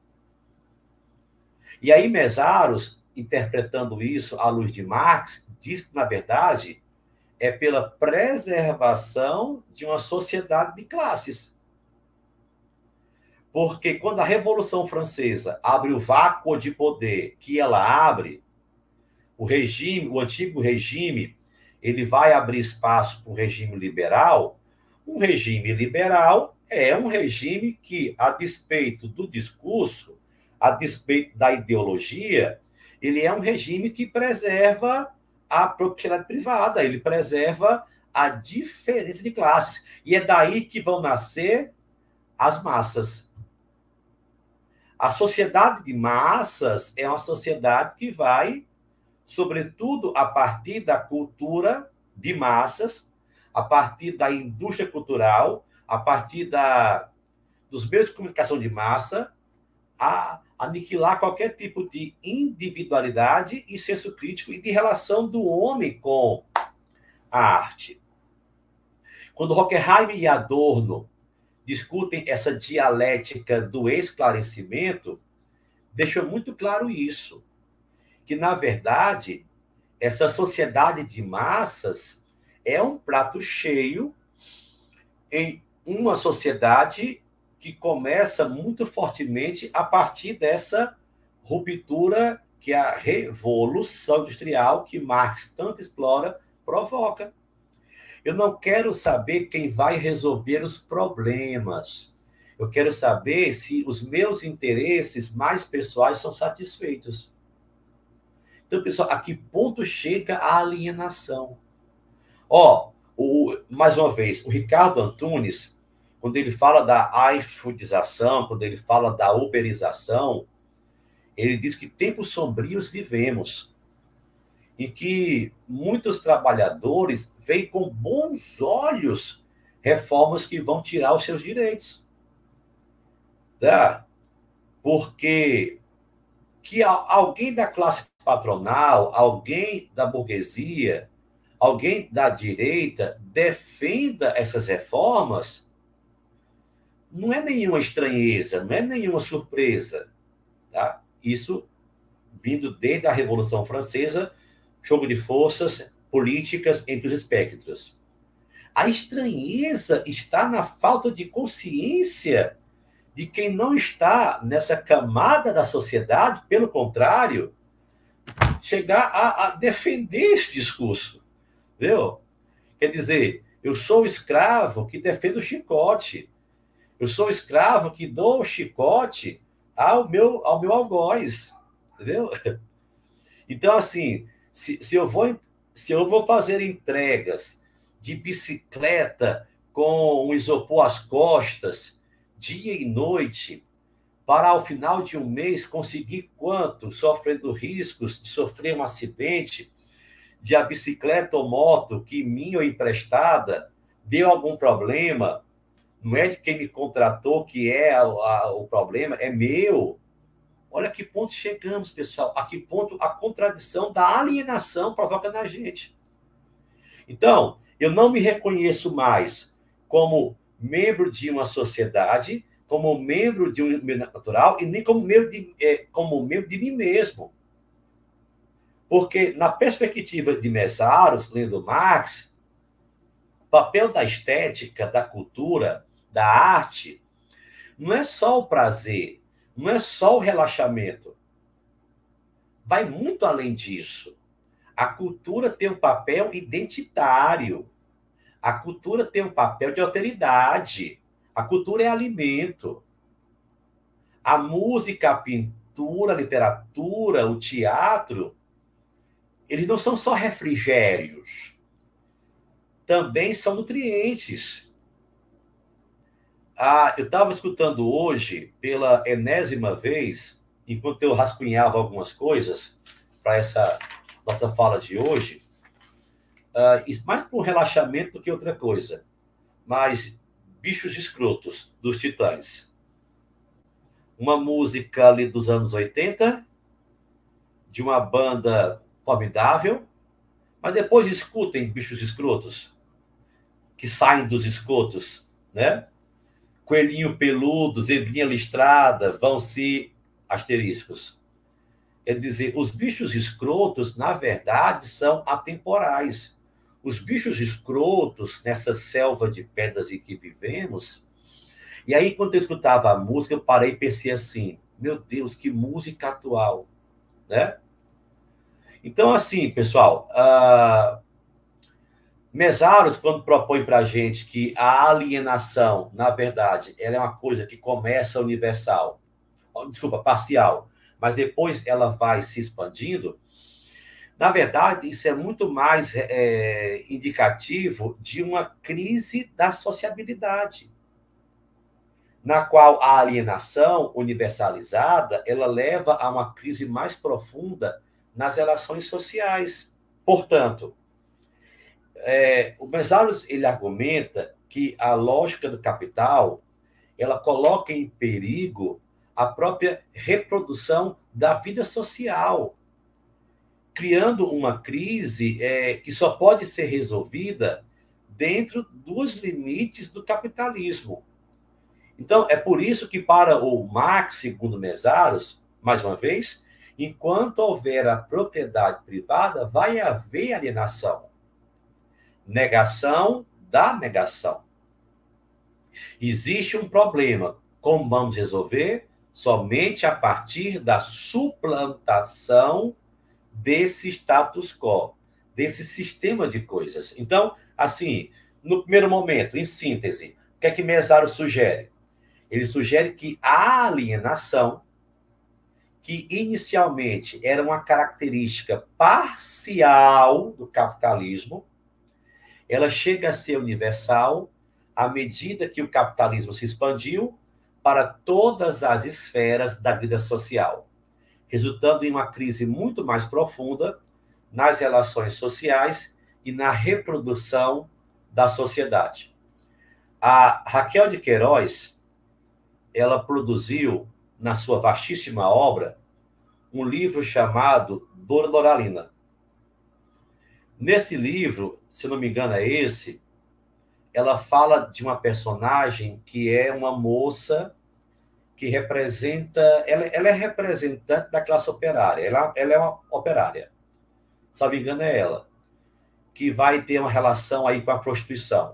E aí Mesaros, interpretando isso à luz de Marx, diz que, na verdade, é pela preservação de uma sociedade de classes. Porque quando a Revolução Francesa abre o vácuo de poder que ela abre, o regime, o antigo regime, ele vai abrir espaço para um regime liberal. Um regime liberal é um regime que, a despeito do discurso, a despeito da ideologia, ele é um regime que preserva a propriedade privada, ele preserva a diferença de classes. E é daí que vão nascer as massas. A sociedade de massas é uma sociedade que vai, sobretudo a partir da cultura de massas, a partir da indústria cultural, a partir da, dos meios de comunicação de massa, a aniquilar qualquer tipo de individualidade e senso crítico e de relação do homem com a arte. Quando Horkheimer e Adorno discutem essa dialética do esclarecimento, deixou muito claro isso, que, na verdade, essa sociedade de massas é um prato cheio em uma sociedade que começa muito fortemente a partir dessa ruptura que a revolução industrial, que Marx tanto explora, provoca. Eu não quero saber quem vai resolver os problemas. Eu quero saber se os meus interesses mais pessoais são satisfeitos. Então, pessoal, a que ponto chega a alienação? Ó, o, mais uma vez, o Ricardo Antunes, quando ele fala da iFoodização, quando ele fala da uberização, ele diz que tempos sombrios vivemos, em que muitos trabalhadores veem com bons olhos reformas que vão tirar os seus direitos. Tá? Porque que alguém da classe patronal, alguém da burguesia, alguém da direita defenda essas reformas, não é nenhuma estranheza, não é nenhuma surpresa. Tá? Isso vindo desde a Revolução Francesa, jogo de forças políticas entre os espectros. A estranheza está na falta de consciência de quem não está nessa camada da sociedade, pelo contrário, chegar a, a defender esse discurso. Entendeu? Quer dizer, eu sou o escravo que defende o chicote. Eu sou o escravo que dou o chicote ao meu, ao meu algoz. Entendeu? Então, assim, se, se, eu vou, se eu vou fazer entregas de bicicleta com um isopor às costas, dia e noite, para ao final de um mês conseguir quanto, sofrendo riscos de sofrer um acidente, de a bicicleta ou moto, que minha ou emprestada, deu algum problema, não é de quem me contratou que é a, a, o problema, é meu. Olha a que ponto chegamos, pessoal, a que ponto a contradição da alienação provoca na gente. Então, eu não me reconheço mais como membro de uma sociedade, como membro de um meio natural, e nem como membro de, é, como membro de mim mesmo. Porque, na perspectiva de Mesaros, lendo Marx, o papel da estética, da cultura, da arte, não é só o prazer, não é só o relaxamento. Vai muito além disso. A cultura tem um papel identitário. A cultura tem um papel de alteridade. A cultura é alimento. A música, a pintura, a literatura, o teatro, eles não são só refrigérios. Também são nutrientes. Ah, eu estava escutando hoje, pela enésima vez, enquanto eu rascunhava algumas coisas para essa nossa fala de hoje, uh, mais para um relaxamento do que outra coisa, mas Bichos Escrotos, dos Titãs. Uma música ali dos anos oitenta, de uma banda formidável, mas depois escutem Bichos Escrotos, que saem dos escotos, né? Coelhinho peludo, zebrinha listrada, vão se asteriscos. Quer dizer, os bichos escrotos, na verdade, são atemporais. Os bichos escrotos, nessa selva de pedras em que vivemos... E aí, quando eu escutava a música, eu parei e pensei assim, meu Deus, que música atual, né? Então, assim, pessoal, uh... Mesaros, quando propõe para a gente que a alienação, na verdade, ela é uma coisa que começa universal, desculpa, parcial, mas depois ela vai se expandindo, na verdade, isso é muito mais é, indicativo de uma crise da sociabilidade, na qual a alienação universalizada, ela leva a uma crise mais profunda nas relações sociais. Portanto, É, o Mesaros, ele argumenta que a lógica do capital, ela coloca em perigo a própria reprodução da vida social, criando uma crise é, que só pode ser resolvida dentro dos limites do capitalismo. Então, é por isso que, para o Marx, segundo Mesaros, mais uma vez, enquanto houver a propriedade privada, vai haver alienação. Negação da negação. Existe um problema. Como vamos resolver? Somente a partir da suplantação desse status quo, desse sistema de coisas. Então, assim, no primeiro momento, em síntese, o que é que Mesaros sugere? Ele sugere que a alienação, que inicialmente era uma característica parcial do capitalismo, ela chega a ser universal à medida que o capitalismo se expandiu para todas as esferas da vida social, resultando em uma crise muito mais profunda nas relações sociais e na reprodução da sociedade. A Raquel de Queiroz, ela produziu, na sua vastíssima obra, um livro chamado Dora Doralina. Nesse livro, se não me engano é esse, ela fala de uma personagem que é uma moça que representa... Ela, ela é representante da classe operária. Ela, ela é uma operária. Se não me engano, é ela. Que vai ter uma relação aí com a prostituição.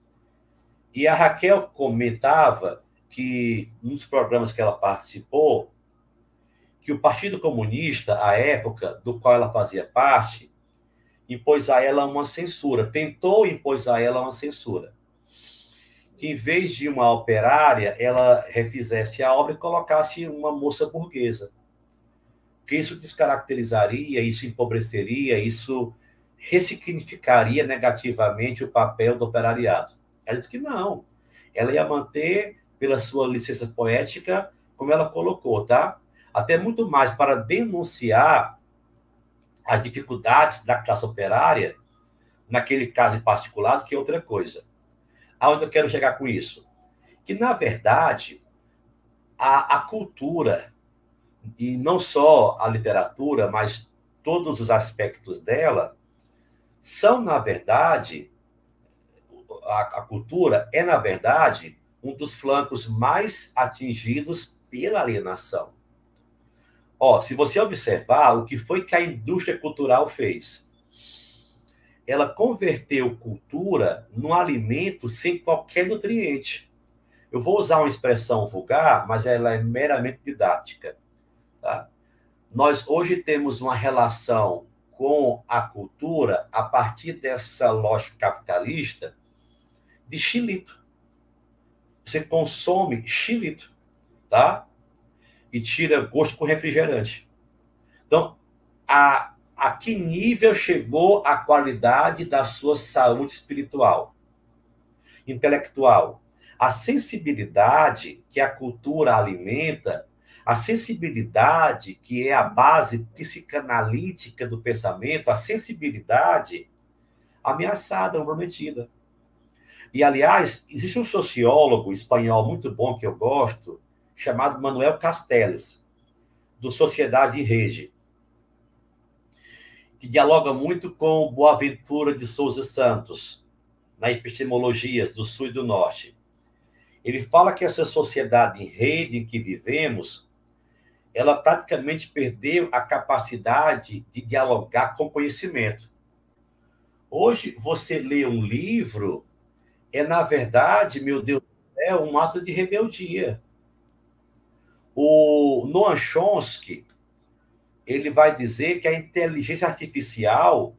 E a Raquel comentava que, nos programas que ela participou, que o Partido Comunista, à época, do qual ela fazia parte, impôs a ela uma censura, tentou impor a ela uma censura. Que, em vez de uma operária, ela refizesse a obra e colocasse uma moça burguesa. Porque isso descaracterizaria, isso empobreceria, isso ressignificaria negativamente o papel do operariado. Ela disse que não. Ela ia manter, pela sua licença poética, como ela colocou, tá? Até muito mais para denunciar as dificuldades da classe operária, naquele caso em particular, do que outra coisa. Aonde eu quero chegar com isso? Que, na verdade, a, a cultura, e não só a literatura, mas todos os aspectos dela, são, na verdade, a, a cultura é, na verdade, um dos flancos mais atingidos pela alienação. Ó, se você observar o que foi que a indústria cultural fez, ela converteu cultura num alimento sem qualquer nutriente. Eu vou usar uma expressão vulgar, mas ela é meramente didática. Tá? Nós hoje temos uma relação com a cultura a partir dessa lógica capitalista de xilito. Você consome xilito, tá? E tira gosto com refrigerante. Então, a, a que nível chegou a qualidade da sua saúde espiritual, intelectual? A sensibilidade que a cultura alimenta, a sensibilidade que é a base psicanalítica do pensamento, a sensibilidade ameaçada, comprometida. E, aliás, existe um sociólogo espanhol muito bom que eu gosto, chamado Manuel Castells, do Sociedade e Rede, que dialoga muito com Boaventura de Souza Santos, na epistemologias do Sul e do Norte. Ele fala que essa sociedade em rede em que vivemos, ela praticamente perdeu a capacidade de dialogar com conhecimento. Hoje, você lê um livro, é, na verdade, meu Deus, é um ato de rebeldia. O Noam Chomsky, ele vai dizer que a inteligência artificial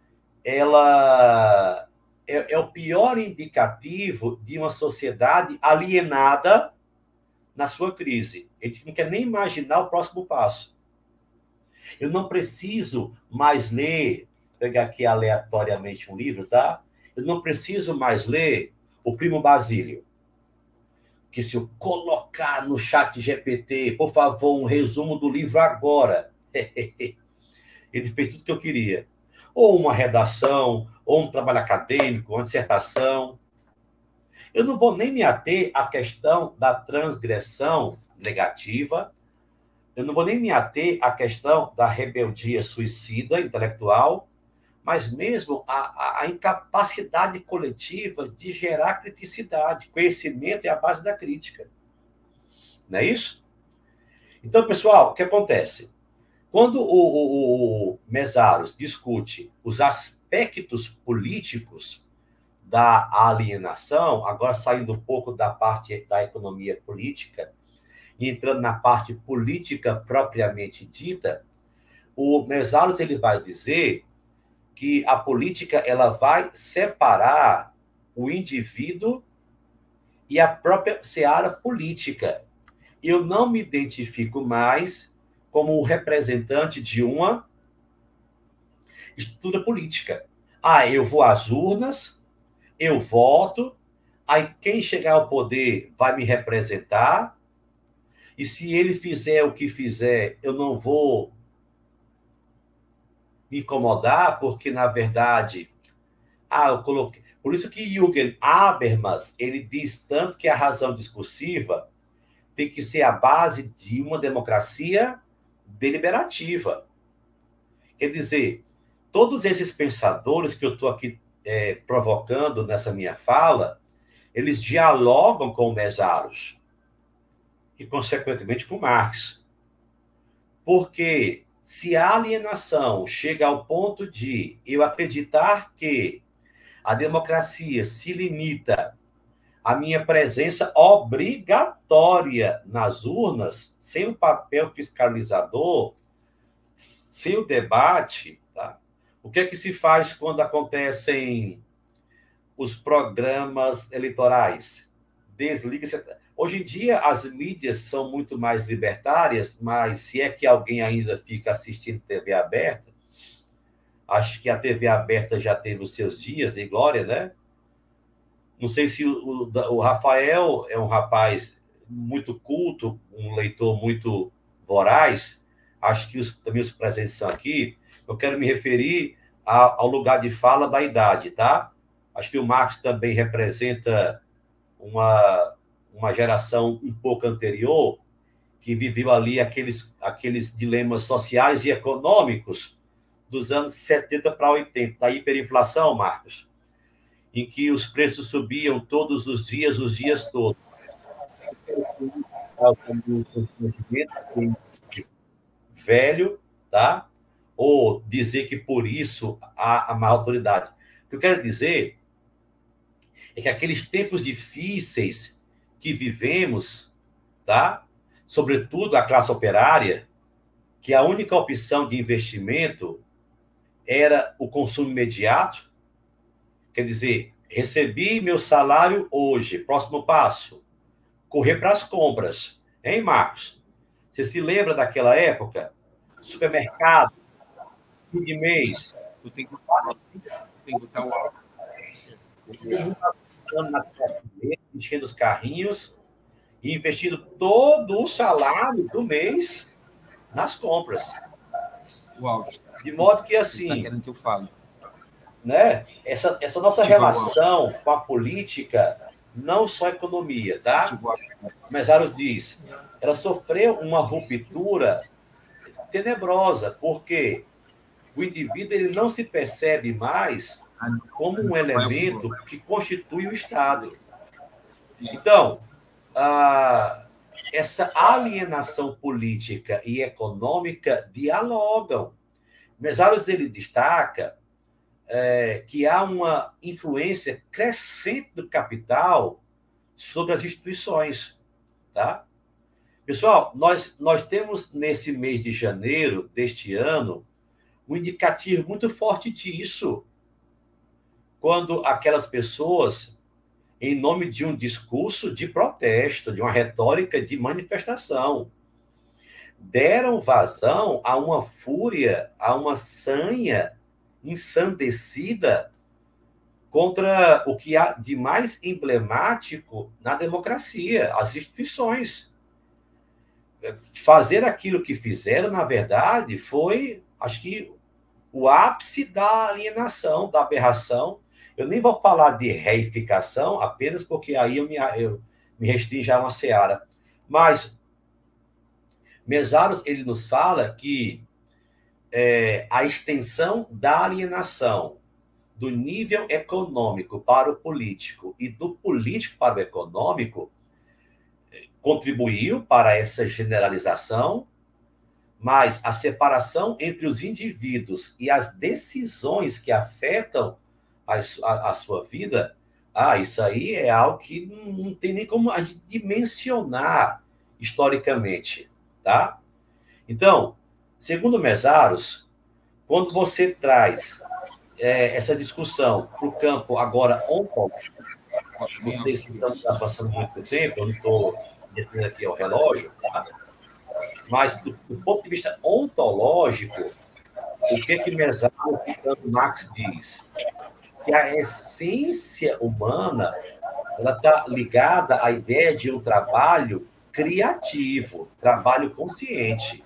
ela é, é o pior indicativo de uma sociedade alienada na sua crise. Ele não quer nem imaginar o próximo passo. Eu não preciso mais ler, vou pegar aqui aleatoriamente um livro, tá? Eu não preciso mais ler O Primo Basílio. Que se eu colocar no chat G P T, por favor, um resumo do livro agora, ele fez tudo que eu queria. Ou uma redação, ou um trabalho acadêmico, uma dissertação. Eu não vou nem me ater à questão da transgressão negativa, eu não vou nem me ater à questão da rebeldia suicida intelectual, mas mesmo a, a, a incapacidade coletiva de gerar criticidade. Conhecimento é a base da crítica. Não é isso? Então, pessoal, o que acontece? Quando o, o, o Mesaros discute os aspectos políticos da alienação, agora saindo um pouco da parte da economia política e entrando na parte política propriamente dita, o Mesaros ele vai dizer que a política ela vai separar o indivíduo e a própria seara política. Eu não me identifico mais como o representante de uma estrutura política. Ah, eu vou às urnas, eu voto, aí quem chegar ao poder vai me representar, e se ele fizer o que fizer, eu não vou me incomodar, porque, na verdade, ah, eu coloquei... Por isso que Jürgen Habermas, ele diz tanto que a razão discursiva tem que ser a base de uma democracia deliberativa. Quer dizer, todos esses pensadores que eu estou aqui é, provocando nessa minha fala, eles dialogam com o Mesaros. e, consequentemente, com Marx. Porque se a alienação chega ao ponto de eu acreditar que a democracia se limita à minha presença obrigatória nas urnas, sem o papel fiscalizador, sem o debate, tá? O que é que se faz quando acontecem os programas eleitorais? Desliga-se. Hoje em dia, as mídias são muito mais libertárias, mas se é que alguém ainda fica assistindo T V aberta, acho que a T V aberta já teve os seus dias de glória, né? Não sei se o, o, o Rafael é um rapaz muito culto, um leitor muito voraz. Acho que os, também os presentes são aqui. Eu quero me referir a, ao lugar de fala da idade, tá? Acho que o Marx também representa uma, uma geração um pouco anterior, que viveu ali aqueles, aqueles dilemas sociais e econômicos dos anos setenta para oitenta, da hiperinflação, Marcos, em que os preços subiam todos os dias, os dias todos. Velho, tá? Ou dizer que por isso há a má autoridade. O que eu quero dizer é que aqueles tempos difíceis que vivemos, tá? Sobretudo a classe operária, que a única opção de investimento era o consumo imediato. Quer dizer, recebi meu salário hoje, próximo passo, correr para as compras. Hein, Marcos? Você se lembra daquela época? Supermercado, fim de mês. Tu tem que botar, tem que botar o álcool. Enchendo os carrinhos e investindo todo o salário do mês nas compras. O áudio. De modo que, assim... Está querendo que eu fale. Né? Essa, essa nossa Tipo, relação com a política, não só a economia, tá? Tipo, Mesaros diz, ela sofreu uma ruptura tenebrosa, porque o indivíduo ele não se percebe mais como um elemento que constitui o Estado. Então, a, essa alienação política e econômica dialogam. Mesaros ele destaca é, que há uma influência crescente do capital sobre as instituições, tá? Pessoal, nós, nós temos nesse mês de janeiro deste ano um indicativo muito forte disso, quando aquelas pessoas, em nome de um discurso de protesto, de uma retórica de manifestação, deram vazão a uma fúria, a uma sanha ensandecida contra o que há de mais emblemático na democracia, as instituições. Fazer aquilo que fizeram, na verdade, foi, acho que, o ápice da alienação, da aberração. Eu nem vou falar de reificação, apenas porque aí eu me, eu me restringo a uma seara. Mas Mesaros, ele nos fala que é, a extensão da alienação do nível econômico para o político e do político para o econômico contribuiu para essa generalização, mas a separação entre os indivíduos e as decisões que afetam a, a, a sua vida, ah, isso aí é algo que não, não tem nem como a gente dimensionar historicamente, tá? Então, segundo Mesaros, quando você traz é, essa discussão para o campo agora ontológico, não sei se estamos passando muito tempo, eu não estou metendo aqui ao relógio, tá? Mas do, do ponto de vista ontológico, o que que Mesaros e Marx diz? Que a essência humana ela está ligada à ideia de um trabalho criativo, trabalho consciente.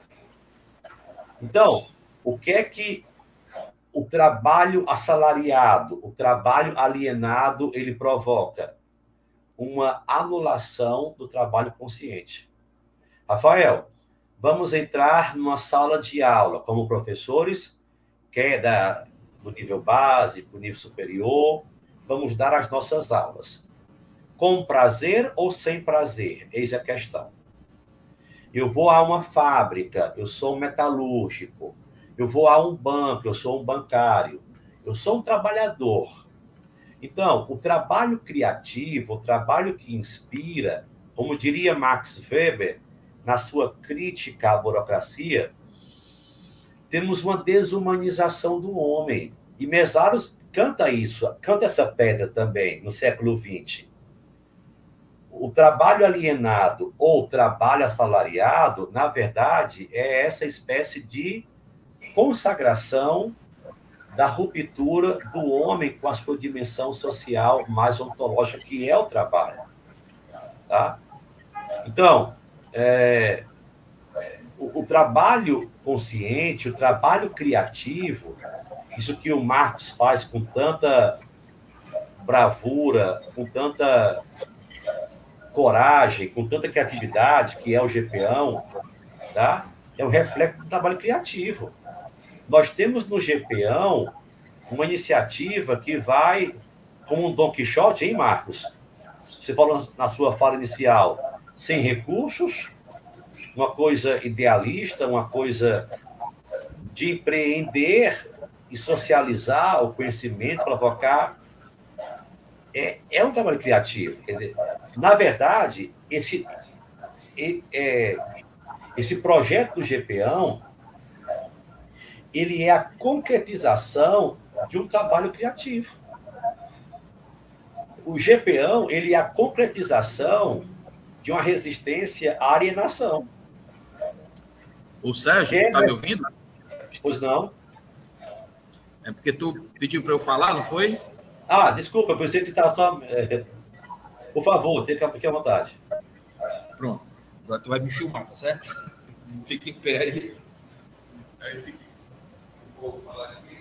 Então, o que é que o trabalho assalariado, o trabalho alienado, ele provoca? Uma anulação do trabalho consciente. Rafael, vamos entrar numa sala de aula como professores, quer da, do nível básico, nível superior, vamos dar as nossas aulas. Com prazer ou sem prazer? Eis a questão. Eu vou a uma fábrica, eu sou um metalúrgico. Eu vou a um banco, eu sou um bancário. Eu sou um trabalhador. Então, o trabalho criativo, o trabalho que inspira, como diria Max Weber, na sua crítica à burocracia, temos uma desumanização do homem. E Mesaros canta isso, canta essa pedra também, no século vinte. O trabalho alienado ou trabalho assalariado, na verdade, é essa espécie de consagração da ruptura do homem com a sua dimensão social mais ontológica, que é o trabalho. Tá? Então, é, o, o trabalho consciente, o trabalho criativo, isso que o Marx faz com tanta bravura, com tanta coragem, com tanta criatividade, que é o GPão, tá? É um reflexo do trabalho criativo. Nós temos no GPão uma iniciativa que vai, como um Dom Quixote, hein, Marcos? Você falou na sua fala inicial, sem recursos, uma coisa idealista, uma coisa de empreender e socializar o conhecimento, provocar. É, é um trabalho criativo. Quer dizer, na verdade, esse, é, esse projeto do GPão, ele é a concretização de um trabalho criativo. O GPão, ele é a concretização de uma resistência à alienação. O Sérgio, é, está me ouvindo? Pois não. É porque tu pediu para eu falar, não foi? Ah, desculpa, eu pensei que você estava só... É, por favor, fique à vontade. Pronto. Agora tu vai me filmar, tá certo? Fique em pé aí. Aí fique... Vou falar aqui.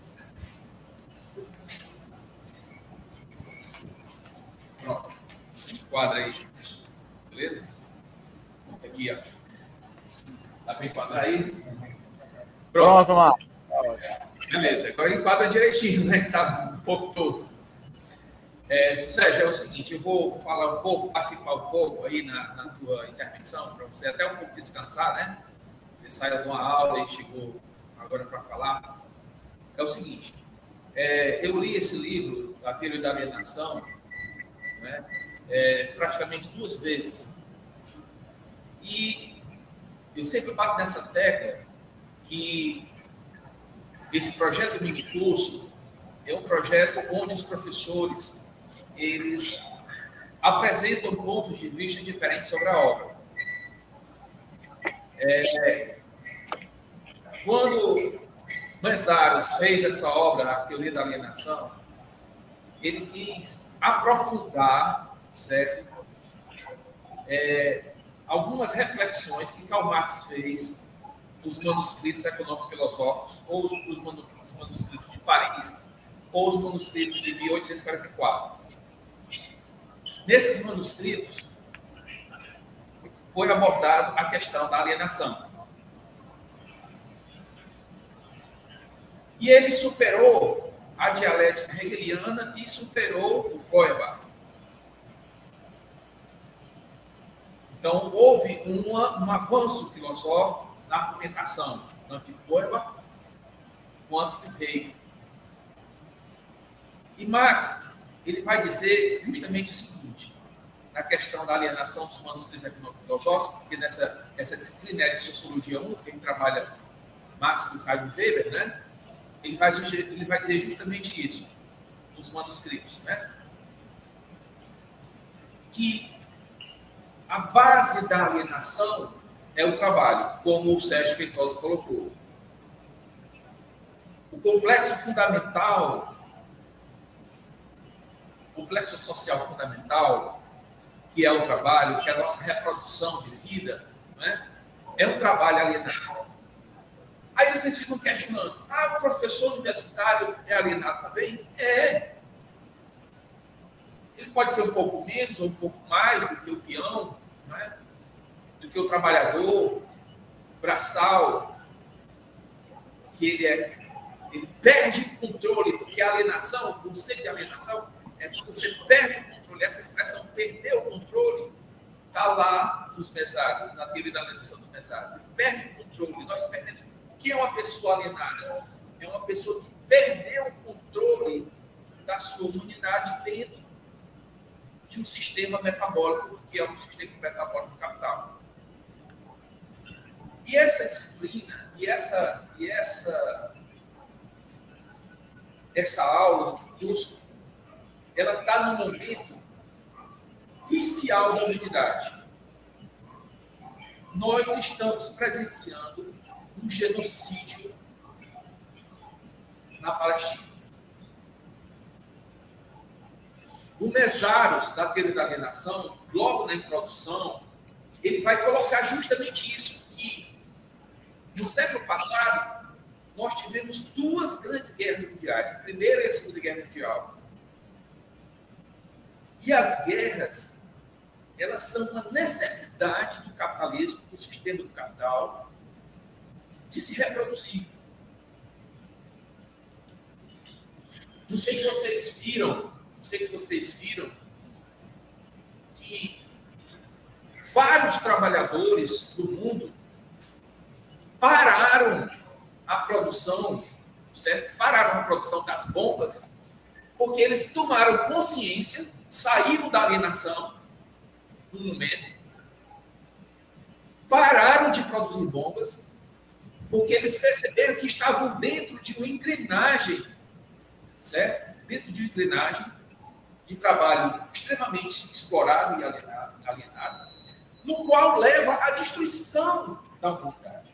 Pronto. Enquadra aí. Beleza? Aqui, ó. Dá para enquadrar aí? Pronto, Pronto Marcos. Beleza. Agora enquadra direitinho, né? Que tá um pouco todo. É, Sérgio, é o seguinte, eu vou falar um pouco, participar um pouco aí na, na tua intervenção, para você até um pouco descansar, né? Você saiu de uma aula e chegou agora para falar. É o seguinte, é, eu li esse livro, A Teoria da Alienação, né, é, praticamente duas vezes. E eu sempre bato nessa tecla que esse projeto mini curso é um projeto onde os professores eles apresentam pontos de vista diferentes sobre a obra. É, quando Mesaros fez essa obra, A Teoria da Alienação, ele quis aprofundar, certo? É, algumas reflexões que Karl Marx fez nos manuscritos econômicos filosóficos, ou os, os manuscritos de Paris, ou os manuscritos de mil oitocentos e quarenta e quatro. Nesses manuscritos, foi abordada a questão da alienação. E ele superou a dialética hegeliana e superou o Feuerbach. Então, houve uma, um avanço filosófico na argumentação, tanto de Feuerbach quanto de Hegel. E Marx, ele vai dizer justamente o seguinte, na questão da alienação dos manuscritos econômico-filosóficos, porque nessa essa disciplina é de Sociologia um, que ele trabalha Marx do Caio Weber, né? Ele vai, ele vai dizer justamente isso, nos manuscritos, né? Que a base da alienação é o trabalho, como o Sérgio Feitosa colocou. O complexo fundamental, o complexo social fundamental, que é o trabalho, que é a nossa reprodução de vida, né? É um trabalho alienado. Aí vocês ficam questionando, ah, o professor universitário é alienado também? É. Ele pode ser um pouco menos ou um pouco mais do que o peão, né? Do que o trabalhador braçal, que ele, é, ele perde o controle, porque a alienação, o conceito de alienação, é que você perde o controle. Essa expressão, perder o controle, está lá dos mesários, na teoria da alienação dos mesários. Ele perde o controle. Nós perdemos. O que é uma pessoa alienada? É uma pessoa que perdeu o controle da sua humanidade dentro de um sistema metabólico, que é um sistema metabólico capital. E essa disciplina, e essa, e essa, essa aula do curso, ela está no momento crucial da humanidade. Nós estamos presenciando um genocídio na Palestina. O Mesaros, da teoria da alienação, logo na introdução, ele vai colocar justamente isso, que no século passado nós tivemos duas grandes guerras mundiais, a Primeira e a Segunda Guerra Mundial. E as guerras, elas são uma necessidade do capitalismo, do sistema do capital, de se reproduzir. Não sei se vocês viram, não sei se vocês viram que vários trabalhadores do mundo pararam a produção, certo? Pararam a produção das bombas, porque eles tomaram consciência, saíram da alienação, no momento, pararam de produzir bombas, porque eles perceberam que estavam dentro de uma engrenagem, certo? Dentro de uma engrenagem de trabalho extremamente explorado e alienado, alienado, no qual leva à destruição da humanidade.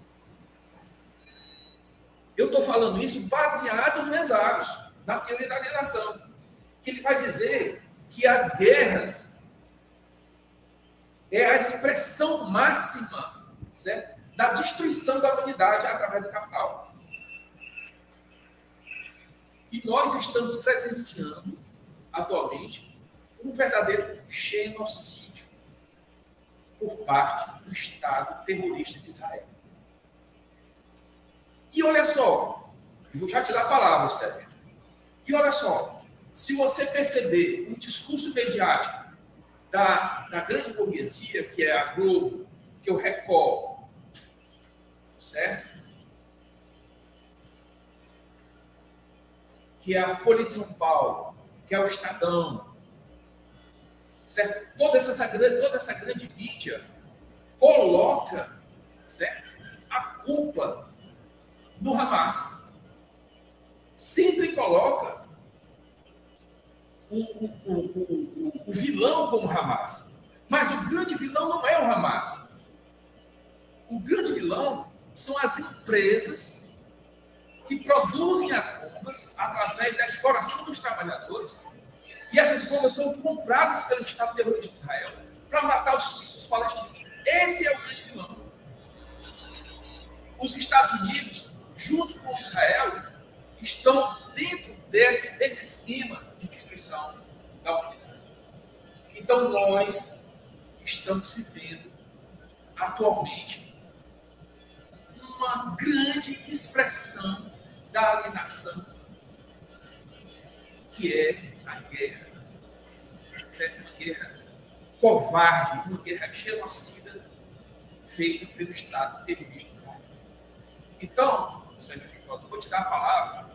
Eu estou falando isso baseado no Mesaros, na teoria da alienação, que ele vai dizer que as guerras é a expressão máxima, certo? Da destruição da humanidade através do capital. E nós estamos presenciando, atualmente, um verdadeiro genocídio por parte do Estado terrorista de Israel. E olha só, eu vou já te dar a palavra, Sérgio. E olha só, se você perceber um discurso mediático da, da grande burguesia, que é a Globo, que é o Record, certo? Que é a Folha de São Paulo, que é o Estadão, certo? Toda essa, toda essa grande mídia coloca, certo? A culpa no Hamas. Sempre coloca o, o, o, o, o vilão como Hamas. Mas o grande vilão não é o Hamas. O grande vilão são as empresas que produzem as bombas através da exploração dos trabalhadores. E essas bombas são compradas pelo Estado terrorista de Israel para matar os, os palestinos. Esse é o grande vilão. Os Estados Unidos, junto com Israel, estão dentro desse, desse esquema de destruição da humanidade. Então, nós estamos vivendo, atualmente, uma grande expressão da alienação, que é a guerra. Certo? Uma guerra covarde, uma guerra genocida feita pelo Estado terrorista de Israel. Então, Sérgio Feitosa, eu vou te dar a palavra,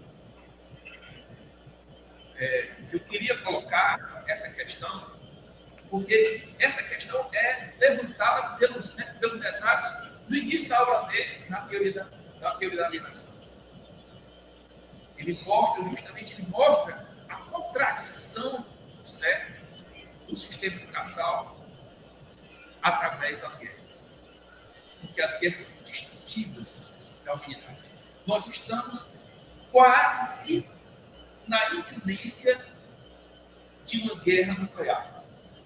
é, que eu queria colocar essa questão, porque essa questão é levantada pelos, né, pelos Mesaros no início da obra dele, na teoria da, na teoria da alienação. Ele mostra, justamente, ele mostra a contradição, certo, do sistema do capital através das guerras. Porque as guerras são destrutivas da humanidade. Nós estamos quase na iminência de uma guerra nuclear.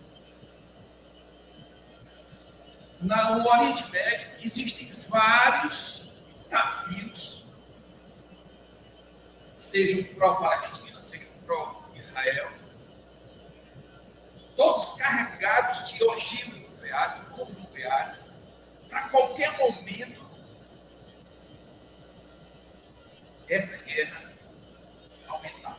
No Oriente Médio existem vários navios, sejam pró-Palestina, sejam pró-Israel, todos carregados de ogivas nucleares, bombas nucleares, para qualquer momento essa guerra aumentar.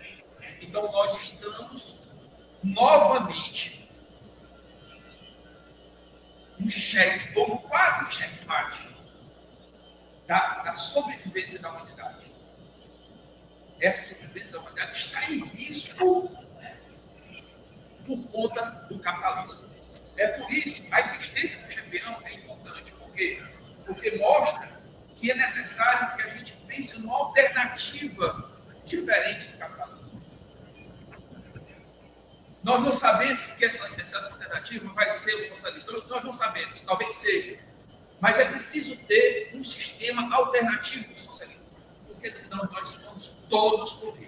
Então nós estamos novamente um cheque, ou quase checkmate, da, da sobrevivência da humanidade. Essa sobrevivência da humanidade está em risco por conta do capitalismo. É por isso que a existência do GPão é importante, porque, porque mostra que é necessário que a gente pense numa alternativa diferente do capitalismo. Nós não sabemos que essa, essa alternativa vai ser o socialismo. Nós não sabemos, talvez seja. Mas é preciso ter um sistema alternativo do socialismo, porque senão nós vamos todos morrer.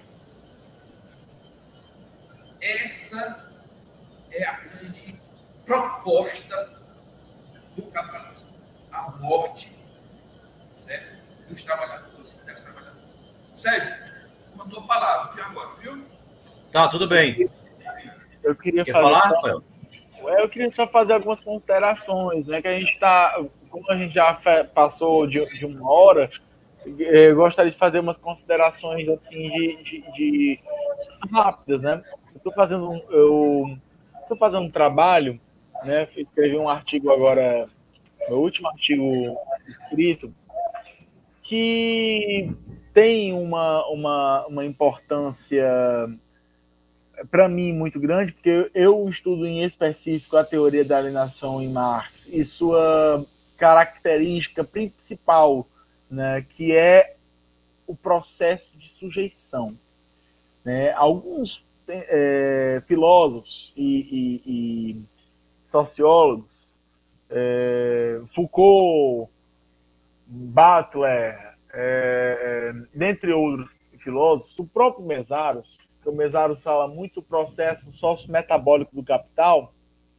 Essa é a grande proposta do capitalismo. A morte, certo? Dos trabalhadores e das trabalhadoras. Sérgio, mandou a palavra, viu agora, viu? Tá, tudo bem. Eu queria Quer fazer falar, só... Rafael? Eu queria só fazer algumas considerações, né? Que a gente está, como a gente já passou de, de uma hora, eu gostaria de fazer umas considerações assim de, de, de rápidas, né? Eu estou fazendo, um, eu estou fazendo um trabalho, né? Escrevi um artigo agora, meu último artigo escrito, que tem uma, uma, uma importância para mim muito grande, porque eu estudo em específico a teoria da alienação em Marx e sua característica principal, né, que é o processo de sujeição. Né? Alguns é, filósofos e, e, e sociólogos, é, Foucault, Butler, é, dentre outros filósofos, o próprio Mesaros, o Mesaros fala muito do processo sociometabólico do capital,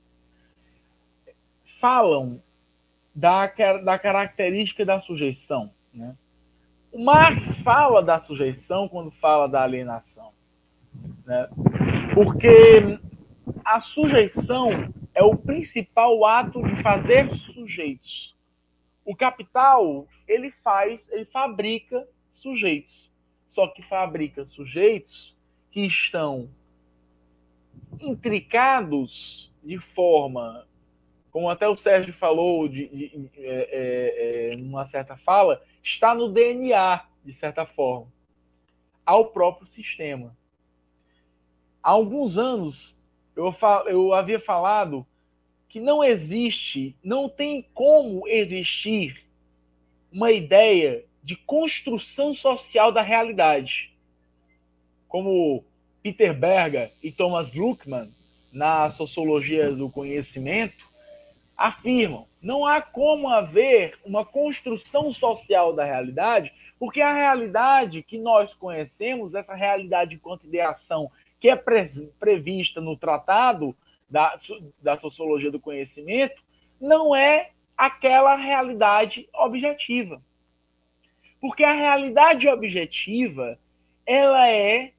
falam da, da característica da sujeição. Né? O Marx fala da sujeição quando fala da alienação. Né? Porque a sujeição é o principal ato de fazer sujeitos. O capital, ele faz, ele fabrica sujeitos. Só que fabrica sujeitos que estão intricados de forma, como até o Sérgio falou, de, de, de, é, é, numa certa fala, está no D N A, de certa forma, ao próprio sistema. Há alguns anos, eu, eu havia falado que não existe, não tem como existir uma ideia de construção social da realidade. Como Peter Berger e Thomas Luckmann, na Sociologia do Conhecimento, afirmam, não há como haver uma construção social da realidade, porque a realidade que nós conhecemos, essa realidade enquanto ideação que é pre- prevista no Tratado da, da Sociologia do Conhecimento, não é aquela realidade objetiva. Porque a realidade objetiva, ela é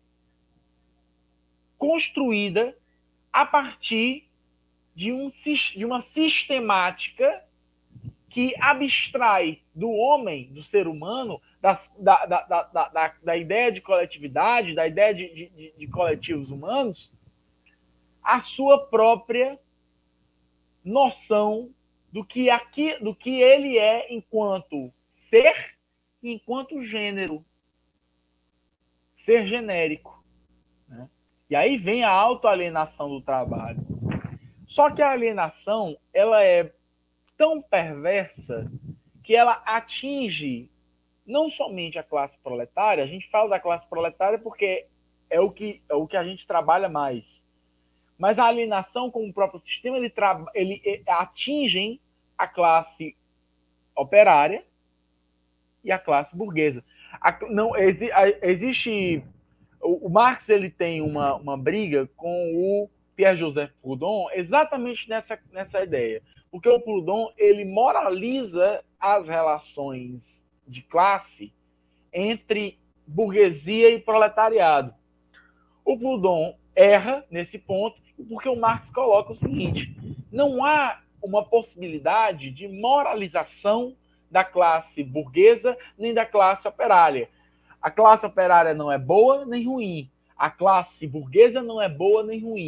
construída a partir de, um, de uma sistemática que abstrai do homem, do ser humano, da, da, da, da, da, da ideia de coletividade, da ideia de, de, de coletivos humanos, a sua própria noção do que, aqui, do que ele é enquanto ser e enquanto gênero. Ser genérico. Né? E aí vem a autoalienação do trabalho. Só que a alienação, ela é tão perversa que ela atinge não somente a classe proletária. A gente fala da classe proletária porque é o que, é o que a gente trabalha mais. Mas a alienação, como o próprio sistema, ele, tra... ele atinge a classe operária e a classe burguesa. A, não, exi, a, existe... O, o Marx ele tem uma, uma briga com o Pierre-Joseph Proudhon exatamente nessa, nessa ideia. Porque o Proudhon ele moraliza as relações de classe entre burguesia e proletariado. O Proudhon erra nesse ponto porque o Marx coloca o seguinte: não há uma possibilidade de moralização da classe burguesa nem da classe operária. A classe operária não é boa nem ruim. A classe burguesa não é boa nem ruim.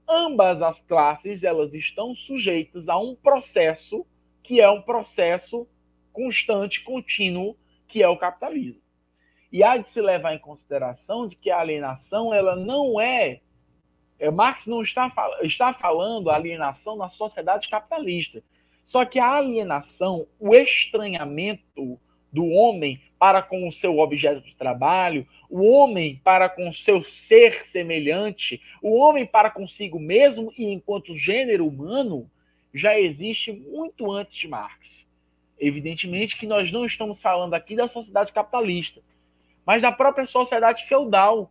ambas as classes elas estão sujeitas a um processo que é um processo constante, contínuo, que é o capitalismo. E há de se levar em consideração de que a alienação ela não é... é Marx não está, está falando a alienação na sociedade capitalista. Só que a alienação, o estranhamento do homem para com o seu objeto de trabalho, o homem para com o seu ser semelhante, o homem para consigo mesmo e enquanto gênero humano, já existe muito antes de Marx. Evidentemente que nós não estamos falando aqui da sociedade capitalista, mas da própria sociedade feudal.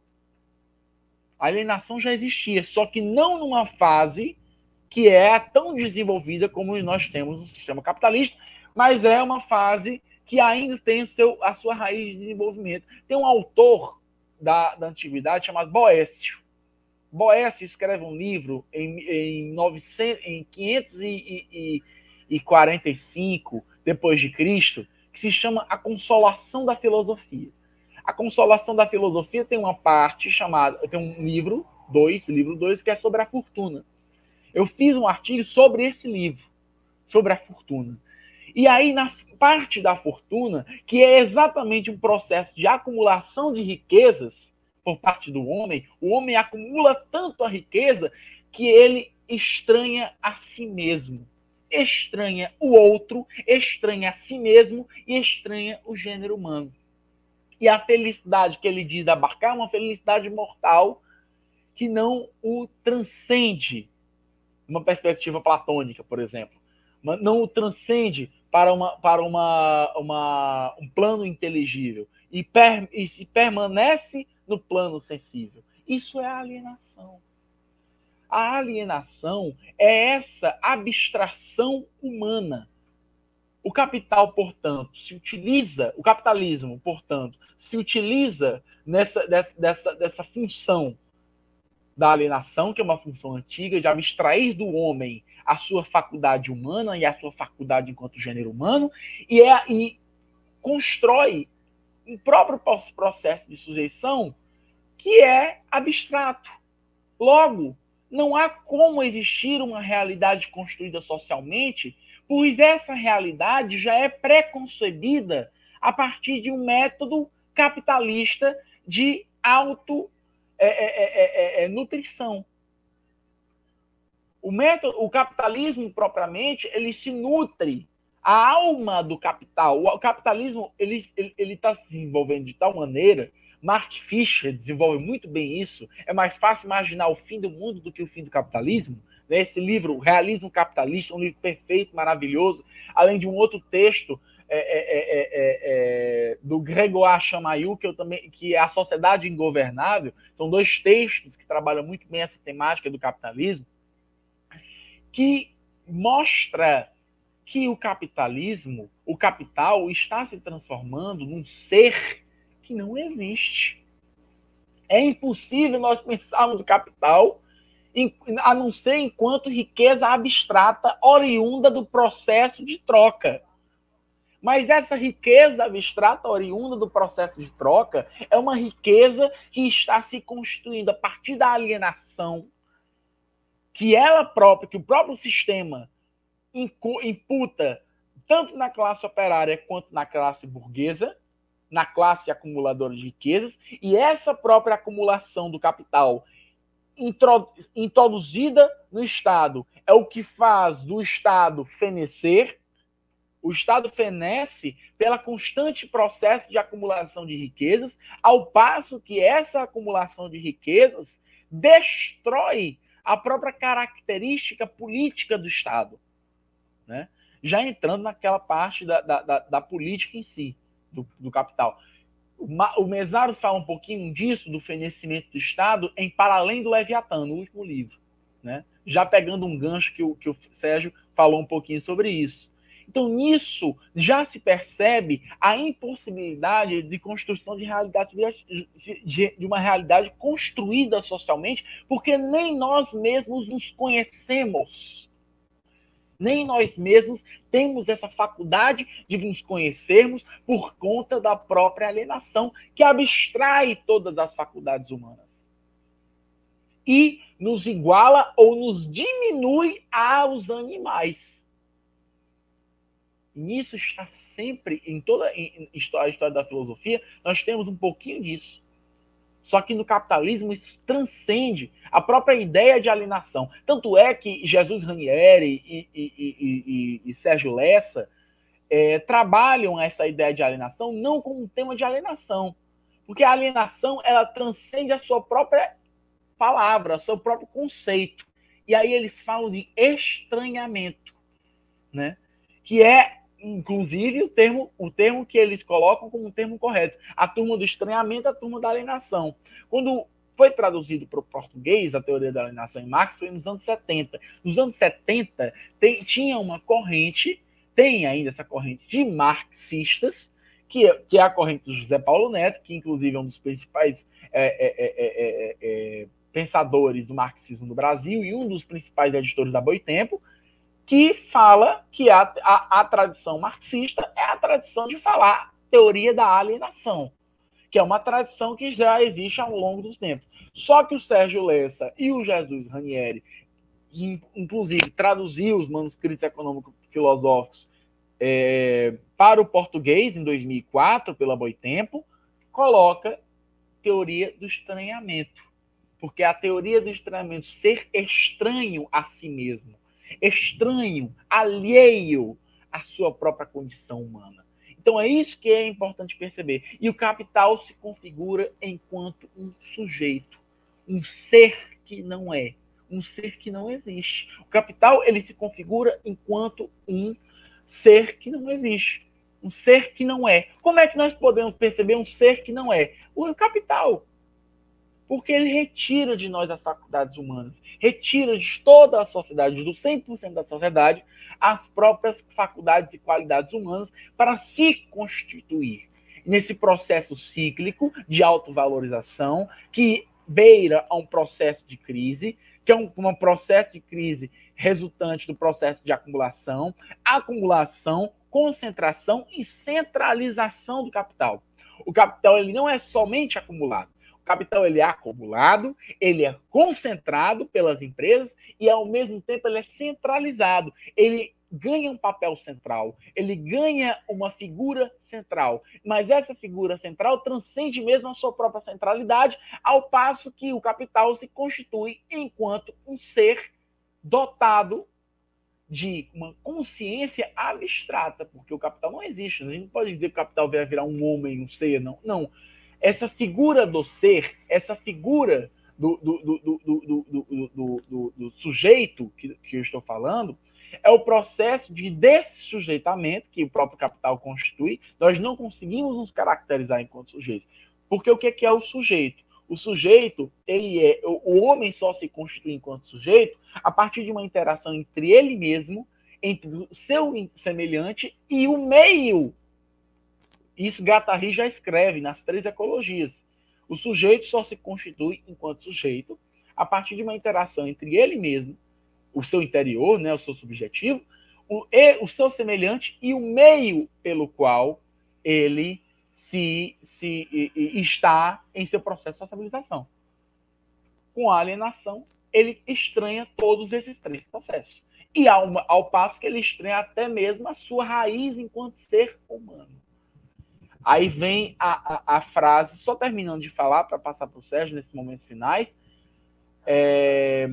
A alienação já existia, só que não numa fase que é tão desenvolvida como nós temos no sistema capitalista, mas é uma fase que ainda tem seu, a sua raiz de desenvolvimento. Tem um autor da, da antiguidade chamado Boécio. Boécio escreve um livro em, em, novecentos, em quinhentos e quarenta e cinco depois de Cristo, que se chama A Consolação da Filosofia. A Consolação da Filosofia tem uma parte chamada, tem um livro dois, livro dois, que é sobre a fortuna. Eu fiz um artigo sobre esse livro, sobre a fortuna. E aí, na parte da fortuna, que é exatamente um processo de acumulação de riquezas por parte do homem, o homem acumula tanto a riqueza que ele estranha a si mesmo, estranha o outro, estranha a si mesmo e estranha o gênero humano. E a felicidade que ele diz abarcar é uma felicidade mortal que não o transcende, uma perspectiva platônica, por exemplo. Não o transcende para, uma, para uma, uma, um plano inteligível e, per, e se permanece no plano sensível. Isso é alienação. A alienação é essa abstração humana. O capital, portanto, se utiliza, o capitalismo, portanto, se utiliza nessa, dessa, dessa função da alienação, que é uma função antiga, de abstrair do homem a sua faculdade humana e a sua faculdade enquanto gênero humano, e, é, e constrói um próprio processo de sujeição que é abstrato. Logo, não há como existir uma realidade construída socialmente, pois essa realidade já é pré-concebida a partir de um método capitalista de auto É, é, é, é, é nutrição. O método, o capitalismo propriamente, ele se nutre. A alma do capital, o capitalismo, ele ele está se desenvolvendo de tal maneira. Mark Fisher desenvolve muito bem isso. É mais fácil imaginar o fim do mundo do que o fim do capitalismo. Esse livro, Realismo Capitalista, um livro perfeito, maravilhoso, além de um outro texto É, é, é, é, do Grégoire Chamayou, que, eu também, que é A Sociedade Ingovernável. São dois textos que trabalham muito bem essa temática do capitalismo, que mostra que o capitalismo, o capital, está se transformando num ser que não existe. É impossível nós pensarmos o capital a não ser enquanto riqueza abstrata oriunda do processo de troca. Mas essa riqueza abstrata oriunda do processo de troca é uma riqueza que está se construindo a partir da alienação que ela própria, que o próprio sistema imputa tanto na classe operária quanto na classe burguesa, na classe acumuladora de riquezas, e essa própria acumulação do capital introduzida no Estado é o que faz do Estado fenecer. O Estado fenece pela constante processo de acumulação de riquezas, ao passo que essa acumulação de riquezas destrói a própria característica política do Estado, né? Já entrando naquela parte da, da, da política em si, do, do capital. O Mesaros fala um pouquinho disso, do fenecimento do Estado, em Para Além do Leviatã, no último livro, né? Já pegando um gancho que o, que o Sérgio falou um pouquinho sobre isso. Então, nisso, já se percebe a impossibilidade de construção de realidade, de uma realidade construída socialmente, porque nem nós mesmos nos conhecemos. Nem nós mesmos temos essa faculdade de nos conhecermos por conta da própria alienação, que abstrai todas as faculdades humanas. e nos iguala ou nos diminui aos animais. Nisso está sempre, em toda a história da filosofia, nós temos um pouquinho disso. Só que no capitalismo isso transcende a própria ideia de alienação. Tanto é que Jesus Ranieri e, e, e, e, e Sérgio Lessa é, trabalham essa ideia de alienação não como um tema de alienação, porque a alienação ela transcende a sua própria palavra, o seu próprio conceito. E aí eles falam de estranhamento, né? Que é, inclusive, o termo, o termo que eles colocam como um termo correto. A turma do estranhamento, a turma da alienação. Quando foi traduzido para o português, a teoria da alienação em Marx, foi nos anos setenta. Nos anos setenta, tem, tinha uma corrente, tem ainda essa corrente de marxistas, que é, que é a corrente do José Paulo Neto, que inclusive é um dos principais é, é, é, é, é, pensadores do marxismo no Brasil e um dos principais editores da Boitempo, que fala que a, a, a tradição marxista é a tradição de falar teoria da alienação, que é uma tradição que já existe ao longo dos tempos. Só que o Sérgio Lessa e o Jesus Ranieri, que inclusive traduziu os manuscritos econômico-filosóficos é, para o português em dois mil e quatro, pela Boitempo, coloca teoria do estranhamento. Porque a teoria do estranhamento, ser estranho a si mesmo, estranho, alheio à sua própria condição humana. Então é isso que é importante perceber. E o capital se configura enquanto um sujeito, um ser que não é, um ser que não existe. O capital ele se configura enquanto um ser que não existe, um ser que não é. Como é que nós podemos perceber um ser que não é? O capital. Porque ele retira de nós as faculdades humanas, retira de toda a sociedade, do cem por cento da sociedade, as próprias faculdades e qualidades humanas para se constituir. Nesse processo cíclico de autovalorização, que beira a um processo de crise, que é um, um processo de crise resultante do processo de acumulação, acumulação, concentração e centralização do capital. O capital ele não é somente acumulado. O capital ele é acumulado, ele é concentrado pelas empresas e, ao mesmo tempo, ele é centralizado. Ele ganha um papel central, ele ganha uma figura central. Mas essa figura central transcende mesmo a sua própria centralidade, ao passo que o capital se constitui enquanto um ser dotado de uma consciência abstrata, porque o capital não existe. A gente não pode dizer que o capital vai virar um homem, um ser, não. Não. Essa figura do ser, essa figura do, do, do, do, do, do, do, do, do sujeito que, que eu estou falando, é o processo de dessujeitamento que o próprio capital constitui. Nós não conseguimos nos caracterizar enquanto sujeitos. Porque o que é o sujeito? O sujeito, ele é, o homem só se constitui enquanto sujeito a partir de uma interação entre ele mesmo, entre o seu semelhante e o meio. Isso Guattari já escreve nas três ecologias. O sujeito só se constitui enquanto sujeito a partir de uma interação entre ele mesmo, o seu interior, né, o seu subjetivo, o, o seu semelhante e o meio pelo qual ele se, se e, e está em seu processo de socialização. Com a alienação, ele estranha todos esses três processos. E ao, ao passo que ele estranha até mesmo a sua raiz enquanto ser humano. Aí vem a, a, a frase, só terminando de falar, para passar para o Sérgio nesses momentos finais, é,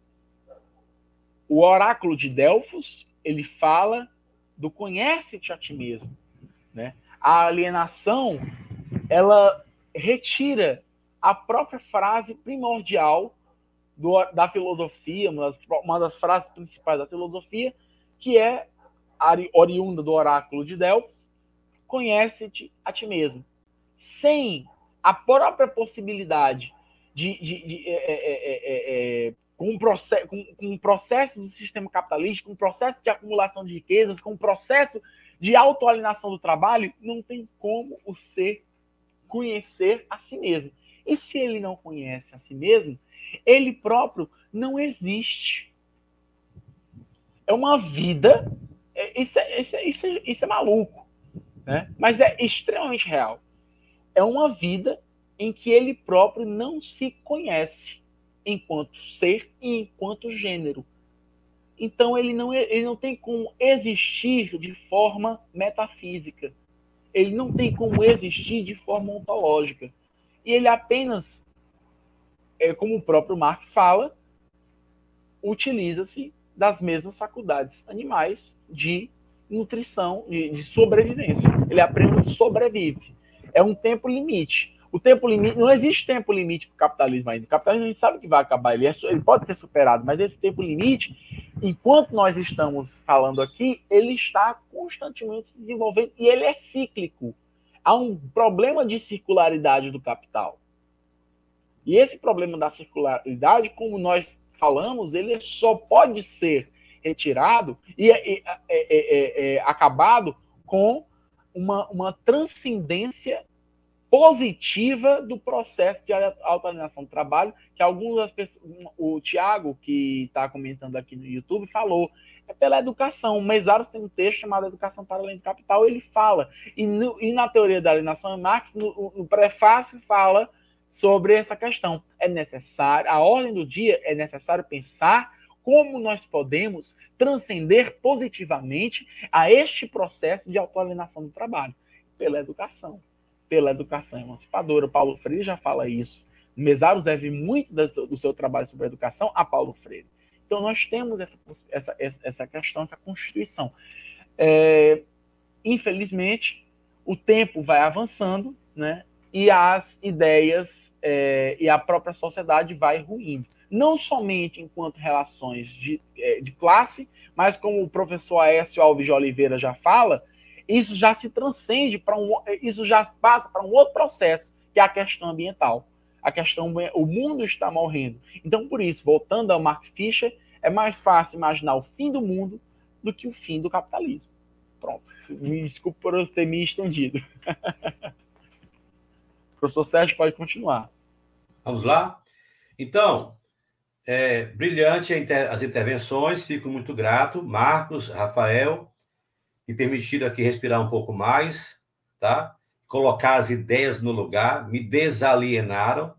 o oráculo de Delfos, ele fala do conhece-te a ti mesmo. Né? A alienação, ela retira a própria frase primordial do, da filosofia, uma das, uma das frases principais da filosofia, que é oriunda do oráculo de Delfos, conhece-te a ti mesmo. Sem a própria possibilidade de, de, de é, é, é, é, com, um processo, com, com um processo do sistema capitalista, com um processo de acumulação de riquezas, com um processo de autoalienação do trabalho, não tem como o ser conhecer a si mesmo. E se ele não conhece a si mesmo, ele próprio não existe. É uma vida... Isso é, isso é, isso é, isso é maluco. Né? Mas é extremamente real. É uma vida em que ele próprio não se conhece enquanto ser e enquanto gênero. Então, ele não, ele não tem como existir de forma metafísica. Ele não tem como existir de forma ontológica. E ele apenas, é, como o próprio Marx fala, utiliza-se das mesmas faculdades animais de nutrição, de, de sobrevivência. Ele apenas sobrevive. É um tempo limite. O tempo limite, não existe tempo limite para o capitalismo ainda. O capitalismo a gente sabe que vai acabar, ele, é, ele pode ser superado, mas esse tempo limite, enquanto nós estamos falando aqui, ele está constantemente se desenvolvendo e ele é cíclico. Há um problema de circularidade do capital. E esse problema da circularidade, como nós falamos, ele só pode ser retirado e, e, e, e, e acabado com uma, uma transcendência positiva do processo de autoalienação do trabalho, que alguns das pessoas, o Tiago, que está comentando aqui no YouTube, falou, é pela educação. O Mesaros tem um texto chamado Educação para Além do Capital, ele fala, e, no, e na teoria da alienação, Marx, no, no prefácio, fala sobre essa questão. É necessário, a ordem do dia é necessário pensar como nós podemos transcender positivamente a este processo de autoalienação do trabalho, pela educação. Pela educação emancipadora. Paulo Freire já fala isso. Mesaros deve muito do seu trabalho sobre a educação a Paulo Freire. Então, nós temos essa, essa, essa questão, essa constituição. É, infelizmente, o tempo vai avançando, né, e as ideias é, e a própria sociedade vai ruindo. Não somente enquanto relações de, de classe, mas como o professor Aécio Alves de Oliveira já fala, isso já se transcende para um, isso já passa para um outro processo, que é a questão ambiental. A questão, o mundo está morrendo. Então, por isso, voltando ao Max Fischer, é mais fácil imaginar o fim do mundo do que o fim do capitalismo. Pronto. Me desculpe por eu ter me estendido. O professor Sérgio pode continuar. Vamos lá? Então, é, brilhante as intervenções, fico muito grato. Marcos, Rafael, me permitiram aqui respirar um pouco mais, tá? Colocar as ideias no lugar, me desalienaram.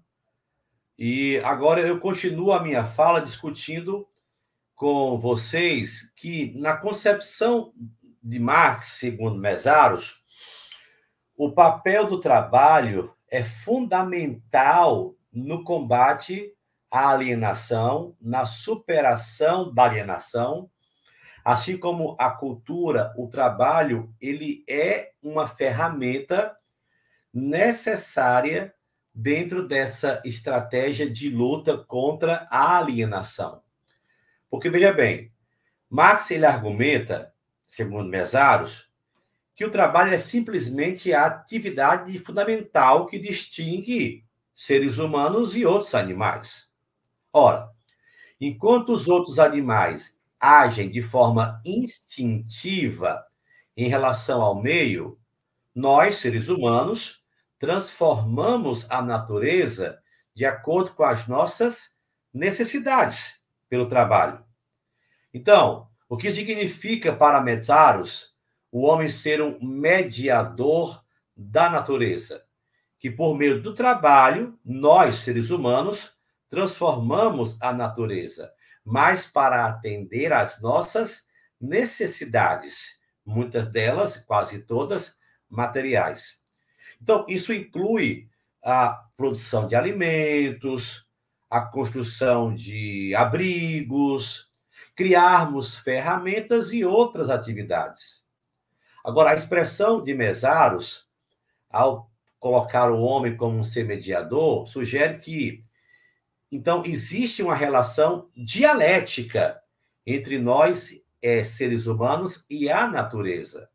E agora eu continuo a minha fala discutindo com vocês que, na concepção de Marx, segundo Mesaros, o papel do trabalho é fundamental no combate à alienação, na superação da alienação. Assim como a cultura, o trabalho, ele é uma ferramenta necessária dentro dessa estratégia de luta contra a alienação. Porque, veja bem, Marx, ele argumenta, segundo Mesaros, que o trabalho é simplesmente a atividade fundamental que distingue seres humanos e outros animais. Ora, enquanto os outros animais agem de forma instintiva em relação ao meio, nós, seres humanos, transformamos a natureza de acordo com as nossas necessidades pelo trabalho. Então, o que significa para Mesaros o homem ser um mediador da natureza? Que por meio do trabalho, nós, seres humanos, transformamos a natureza, mas para atender às nossas necessidades, muitas delas, quase todas, materiais. Então, isso inclui a produção de alimentos, a construção de abrigos, criarmos ferramentas e outras atividades. Agora, a expressão de Mesaros, ao colocar o homem como um ser mediador, sugere que, então, existe uma relação dialética entre nós, é, seres humanos, e a natureza.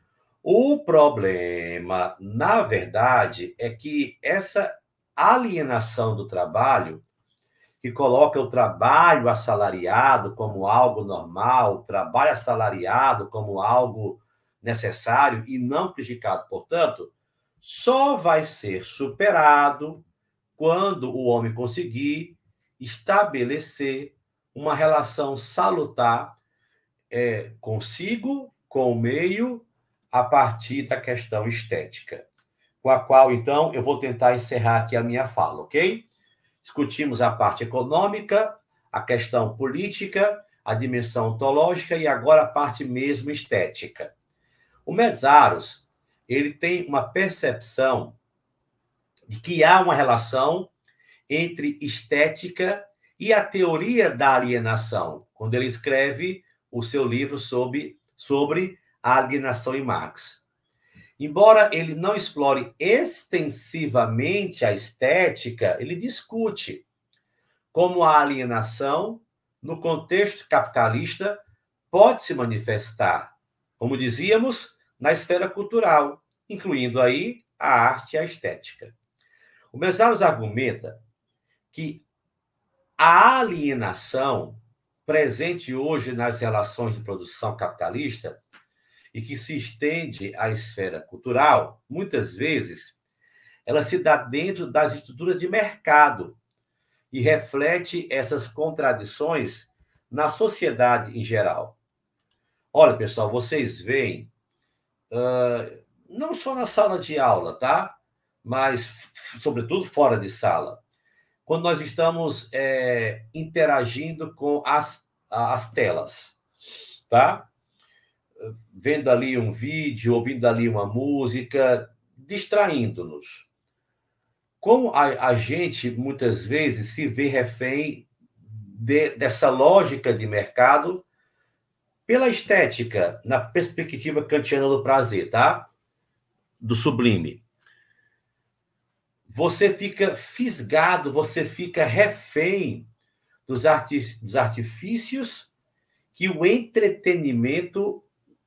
O problema, na verdade, é que essa alienação do trabalho, que coloca o trabalho assalariado como algo normal, o trabalho assalariado como algo necessário e não prejudicado, portanto, só vai ser superado quando o homem conseguir estabelecer uma relação salutar é, consigo, com o meio, a partir da questão estética, com a qual, então, eu vou tentar encerrar aqui a minha fala, ok? Discutimos a parte econômica, a questão política, a dimensão ontológica e agora a parte mesmo estética. O Medzaros, ele tem uma percepção de que há uma relação entre estética e a teoria da alienação, quando ele escreve o seu livro sobre, sobre a alienação em Marx. Embora ele não explore extensivamente a estética, ele discute como a alienação, no contexto capitalista, pode se manifestar, como dizíamos, na esfera cultural, incluindo aí a arte e a estética. O Medzaros argumenta que a alienação presente hoje nas relações de produção capitalista e que se estende à esfera cultural, muitas vezes, ela se dá dentro das estruturas de mercado e reflete essas contradições na sociedade em geral. Olha, pessoal, vocês veem, uh, não só na sala de aula, tá? Mas, sobretudo, fora de sala. Quando nós estamos é, interagindo com as, as telas, tá? Vendo ali um vídeo, ouvindo ali uma música, distraindo-nos. Como a, a gente, muitas vezes, se vê refém de, dessa lógica de mercado pela estética, na perspectiva kantiana do prazer, tá? Do sublime. Você fica fisgado, você fica refém dos, arti- dos artifícios que o entretenimento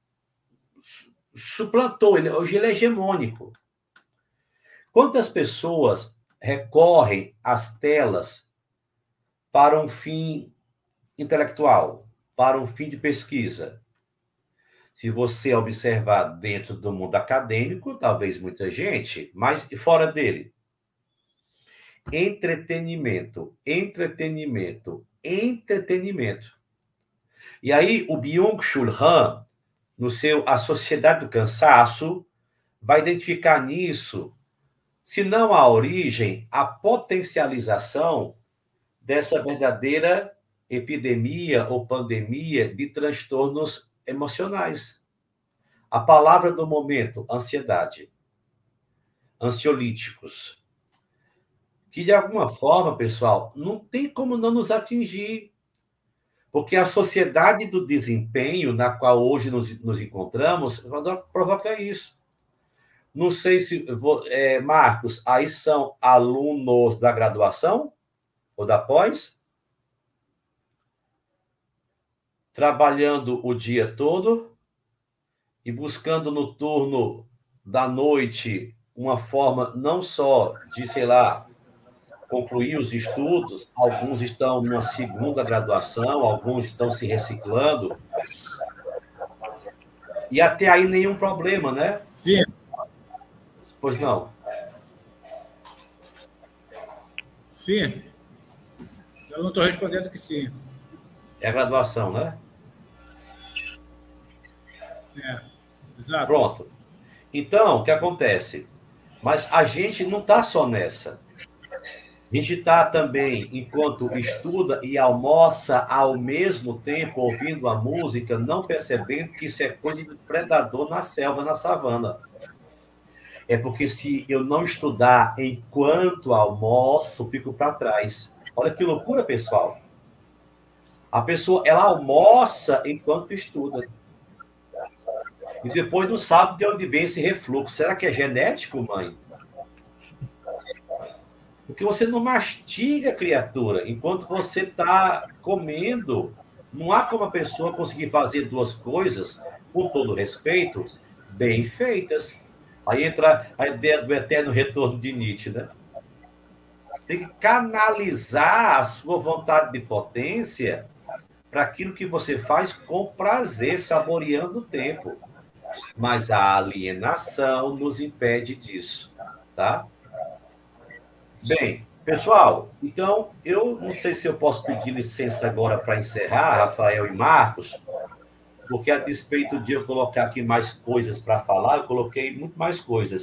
suplantou. Ele, hoje ele é hegemônico. Quantas pessoas recorrem às telas para um fim intelectual, para um fim de pesquisa? Se você observar dentro do mundo acadêmico, talvez muita gente, mas fora dele. Entretenimento, entretenimento, entretenimento. E aí o Byung-Chul Han, no seu A Sociedade do Cansaço, vai identificar nisso, se não a origem, a potencialização dessa verdadeira epidemia ou pandemia de transtornos emocionais. A palavra do momento, ansiedade. Ansiolíticos. Que, de alguma forma, pessoal, não tem como não nos atingir. Porque a sociedade do desempenho na qual hoje nos, nos encontramos provoca isso. Não sei se, é, Marcos, aí são alunos da graduação ou da pós? Trabalhando o dia todo e buscando no turno da noite uma forma não só de, sei lá, concluir os estudos, alguns estão numa segunda graduação, alguns estão se reciclando, e até aí nenhum problema, né? Sim. Pois não? Sim. Eu não estou respondendo que sim. É a graduação, né? É, exato. Pronto. Então, o que acontece? Mas a gente não está só nessa. A gente está também, enquanto estuda e almoça ao mesmo tempo, ouvindo a música, não percebendo que isso é coisa de predador na selva, na savana. É porque se eu não estudar enquanto almoço, fico para trás. Olha que loucura, pessoal. A pessoa, ela almoça enquanto estuda. E depois não sabe de onde vem esse refluxo. Será que é genético, mãe? Porque você não mastiga, criatura, enquanto você está comendo. Não há como a pessoa conseguir fazer duas coisas, com todo respeito, bem feitas. Aí entra a ideia do eterno retorno de Nietzsche, né? Tem que canalizar a sua vontade de potência para aquilo que você faz com prazer, saboreando o tempo. Mas a alienação nos impede disso, tá? Bem, pessoal, então, eu não sei se eu posso pedir licença agora para encerrar, Rafael e Marcos, porque a despeito de eu colocar aqui mais coisas para falar, eu coloquei muito mais coisas.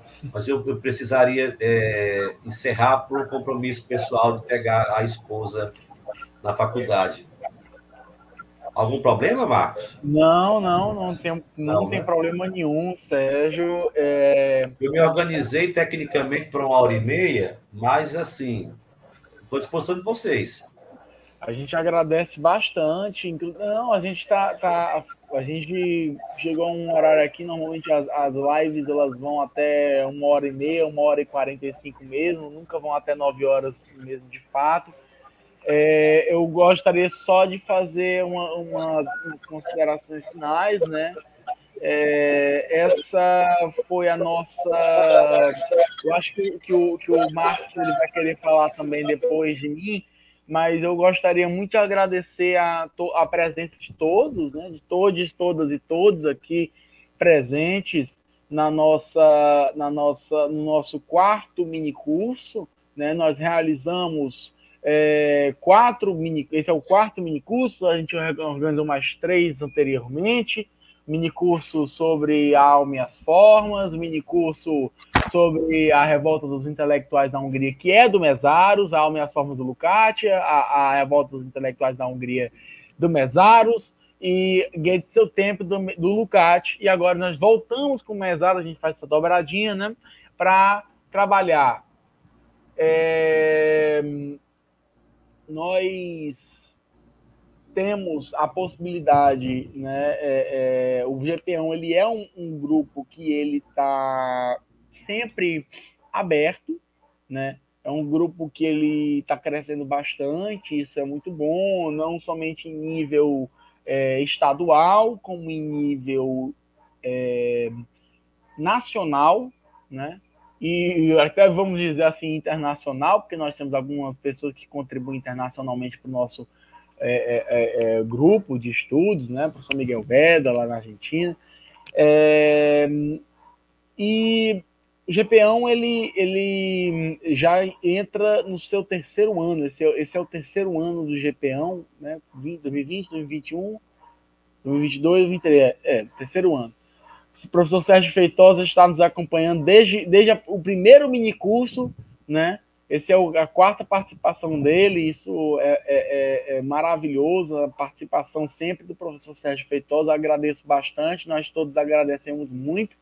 mas eu, eu precisaria é, encerrar por um compromisso pessoal de pegar a esposa na faculdade. Algum problema, Marcos? Não, não, não tem, não, não tem né? problema nenhum, Sérgio. É... Eu me organizei tecnicamente para uma hora e meia, mas, assim, estou à disposição de vocês. A gente agradece bastante. Não, a gente tá, tá a gente chegou a um horário aqui, normalmente as, as lives elas vão até uma hora e meia, uma hora e quarenta e cinco mesmo, nunca vão até nove horas mesmo de fato. É, eu gostaria só de fazer uma, umas considerações finais, né? É, essa foi a nossa... Eu acho que, que, o, que o Marcos ele vai querer falar também depois de mim, mas eu gostaria muito de agradecer a, a presença de todos, né? De todos, todas e todos aqui presentes na nossa, na nossa, no nosso quarto minicurso, né? Nós realizamos É, quatro mini, esse é o quarto minicurso, a gente organizou mais três anteriormente, minicurso sobre a alma e as formas, minicurso sobre a revolta dos intelectuais da Hungria, que é do Mészáros, a alma e as formas do Lukács, a, a revolta dos intelectuais da Hungria do Mészáros, e Guia de Seu Tempo do, do Lukács, e agora nós voltamos com o Mészáros, a gente faz essa dobradinha, né, para trabalhar é, nós temos a possibilidade, né? É, é, o GPão ele é um, um grupo que ele está sempre aberto, né? É um grupo que ele está crescendo bastante, isso é muito bom, não somente em nível é, estadual, como em nível é, nacional, né? E até vamos dizer assim internacional, porque nós temos algumas pessoas que contribuem internacionalmente para o nosso é, é, é, grupo de estudos, né? O professor Miguel Veda, lá na Argentina. É, e o GPão, ele, ele já entra no seu terceiro ano, esse é, esse é o terceiro ano do GPão, né? dois mil e vinte, dois mil e vinte e um, dois mil e vinte e dois, dois mil e vinte e três, é, terceiro ano. O professor Sérgio Feitosa está nos acompanhando desde, desde a, o primeiro minicurso, né? Esse é o, a quarta participação dele, isso é, é, é maravilhoso, a participação sempre do professor Sérgio Feitosa, agradeço bastante, nós todos agradecemos muito.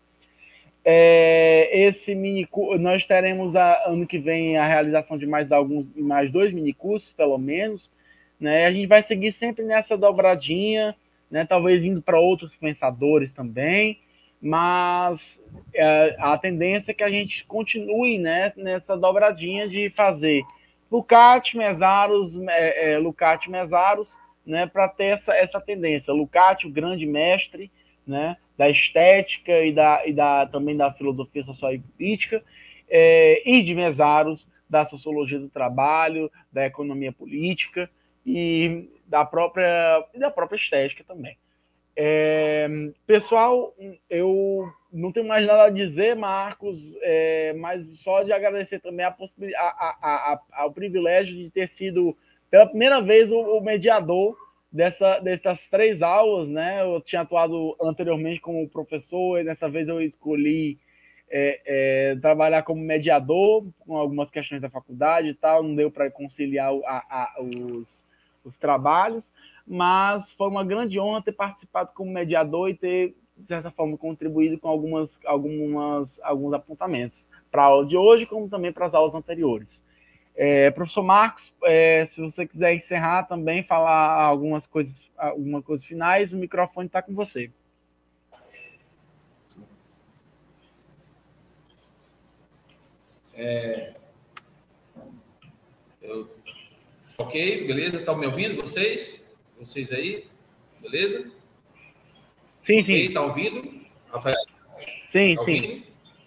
É, esse minicurso, nós teremos a, ano que vem a realização de mais, alguns, mais dois minicursos, pelo menos, né? A gente vai seguir sempre nessa dobradinha, né? Talvez indo para outros pensadores também, mas é, a tendência é que a gente continue, né, nessa dobradinha de fazer Lukács, Mészáros, é, é, Lukács, Mészáros, né, para ter essa, essa tendência. Lukács, o grande mestre, né, da estética e, da, e da, também da filosofia social e política, é, e de Mészáros, da sociologia do trabalho, da economia política e da própria, e da própria estética também. É, pessoal, eu não tenho mais nada a dizer, Marcos, é, mas só de agradecer também a possibilidade, a, a, a, ao privilégio de ter sido pela primeira vez o, o mediador dessa, dessas três aulas, né? Eu tinha atuado anteriormente como professor e dessa vez eu escolhi é, é, trabalhar como mediador com algumas questões da faculdade e tal, não deu para conciliar a, a, os, os trabalhos, mas foi uma grande honra ter participado como mediador e ter, de certa forma, contribuído com algumas, algumas, alguns apontamentos para a aula de hoje, como também para as aulas anteriores. É, professor Marcos, é, se você quiser encerrar também, falar algumas coisas, algumas coisas finais, o microfone está com você. É, eu, ok, beleza? Estão me ouvindo vocês? Vocês aí? Beleza? Sim, okay, sim. Está ouvindo? Rafael? Sim, tá sim. Ouvindo?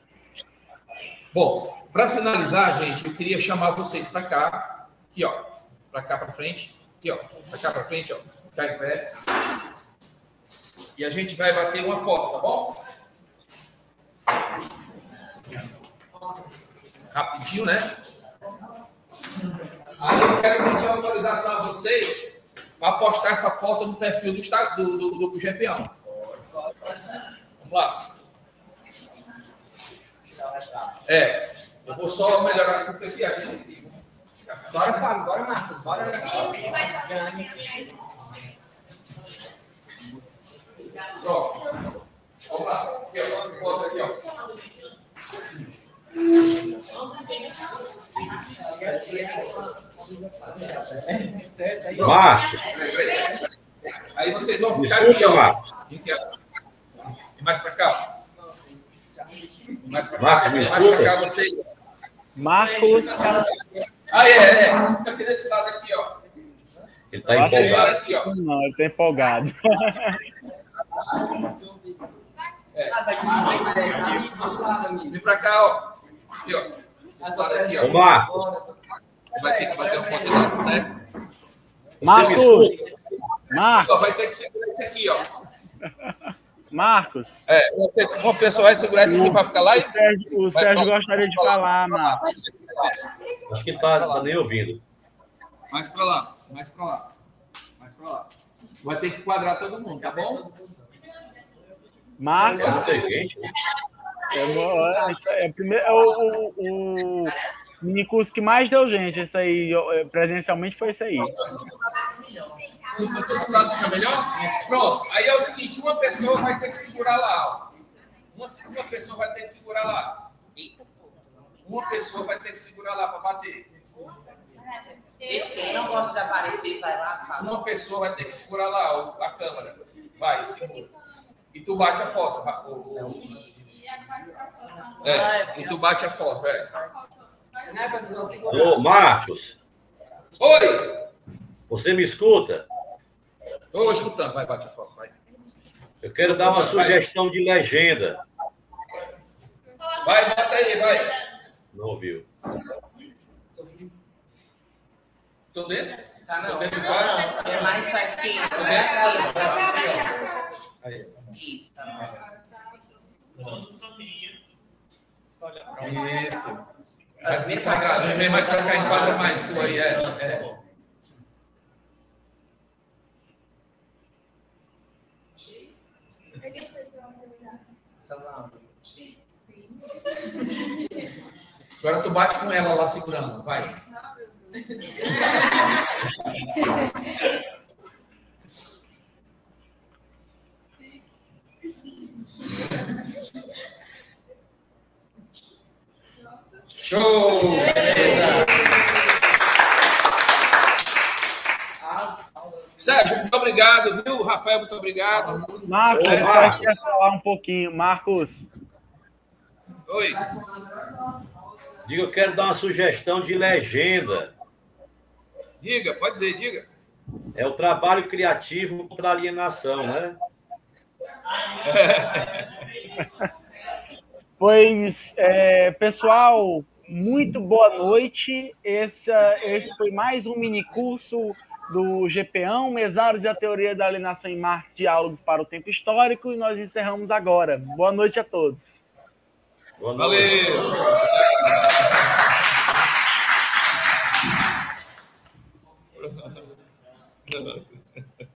Bom, para finalizar, gente, eu queria chamar vocês para cá, aqui, ó, para cá para frente, aqui, ó, para cá para frente, ó, cá em pé. E a gente vai bater uma foto, tá bom? Rapidinho, né? Aí eu quero pedir autorização a vocês para postar essa foto no perfil do, do, do, do grupo GPão. Vamos lá. É, eu vou só melhorar o que aqui. Bora, Fábio, bora, Marcos, bora. Pronto. Vamos lá. Aqui, ó. Posso aqui, ó. Marcos. Aí vocês vão ficar Desculpa, aqui, ó. Marcos. E mais para cá. Mais para cá. Marcos, me Mais para cá, escuta? vocês. Marcos. Ah, é, é. Fica aqui desse lado aqui, ó. Ele está Eu acho Desse lado empolgado. aqui, ó. Não, ele tá empolgado. Vem para cá, ó. Aqui, ó. Desse lado aqui, Ô, ó. Marcos, Vai ter que bater um ponto lá, tá certo? você me Marcos. escuta? Marcos. Ó, vai ter que segurar esse aqui, ó. Marcos. É, uma pessoa vai segurar esse aqui para ficar lá e. O Sérgio, o Sérgio gostaria de falar, Marcos. Acho que ele está tá nem ouvindo. Mais para lá, mais para lá. Mais para lá. Vai ter que quadrar todo mundo, tá bom? Marcos. Muita gente. É, é, é, primeiro, é o, o, o minicurso que mais deu gente. Esse aí, presencialmente, foi esse aí. Todo lado fica melhor? Pronto. Aí é o seguinte: uma pessoa vai ter que segurar lá. Ó. Uma, uma pessoa vai ter que segurar lá. Uma pessoa vai ter que segurar lá para bater. Gente, quem não gosta de aparecer, vai lá, fala. Uma pessoa vai ter que segurar lá a câmera. Vai, segura. E tu bate a foto. O, o, é, e tu bate a foto. É. Alô, Marcos, Oi! você me escuta? Estou escutando. Vai, bate a foto. Vai, Eu quero dar uma sugestão de legenda. vai bota aí, vai. Não ouviu. Tô dentro? Tá, não. Tô dentro do Não, quarto? é mais pra esquerda. Tô Pra dentro? esquerda. Aí. Isso, tá bom. Isso. Vai desenquadrar. Vem mais pra cá, enquadra mais tu aí. É, é. Agora tu bate com ela lá segurando. Vai. Show! Sérgio, muito obrigado, viu? Rafael, muito obrigado. Marcos, Oi, eu Marcos. queria falar um pouquinho. Marcos. Oi. Diga, eu quero dar uma sugestão de legenda. Diga, pode dizer, diga. É o trabalho criativo contra a alienação, né? Pois, é, pessoal, muito boa noite. Esse, esse foi mais um mini curso do GPão, Mesários e a Teoria da Alienação em Marx, Diálogos para o Tempo Histórico, e nós encerramos agora. Boa noite a todos. Boa noite. Valeu!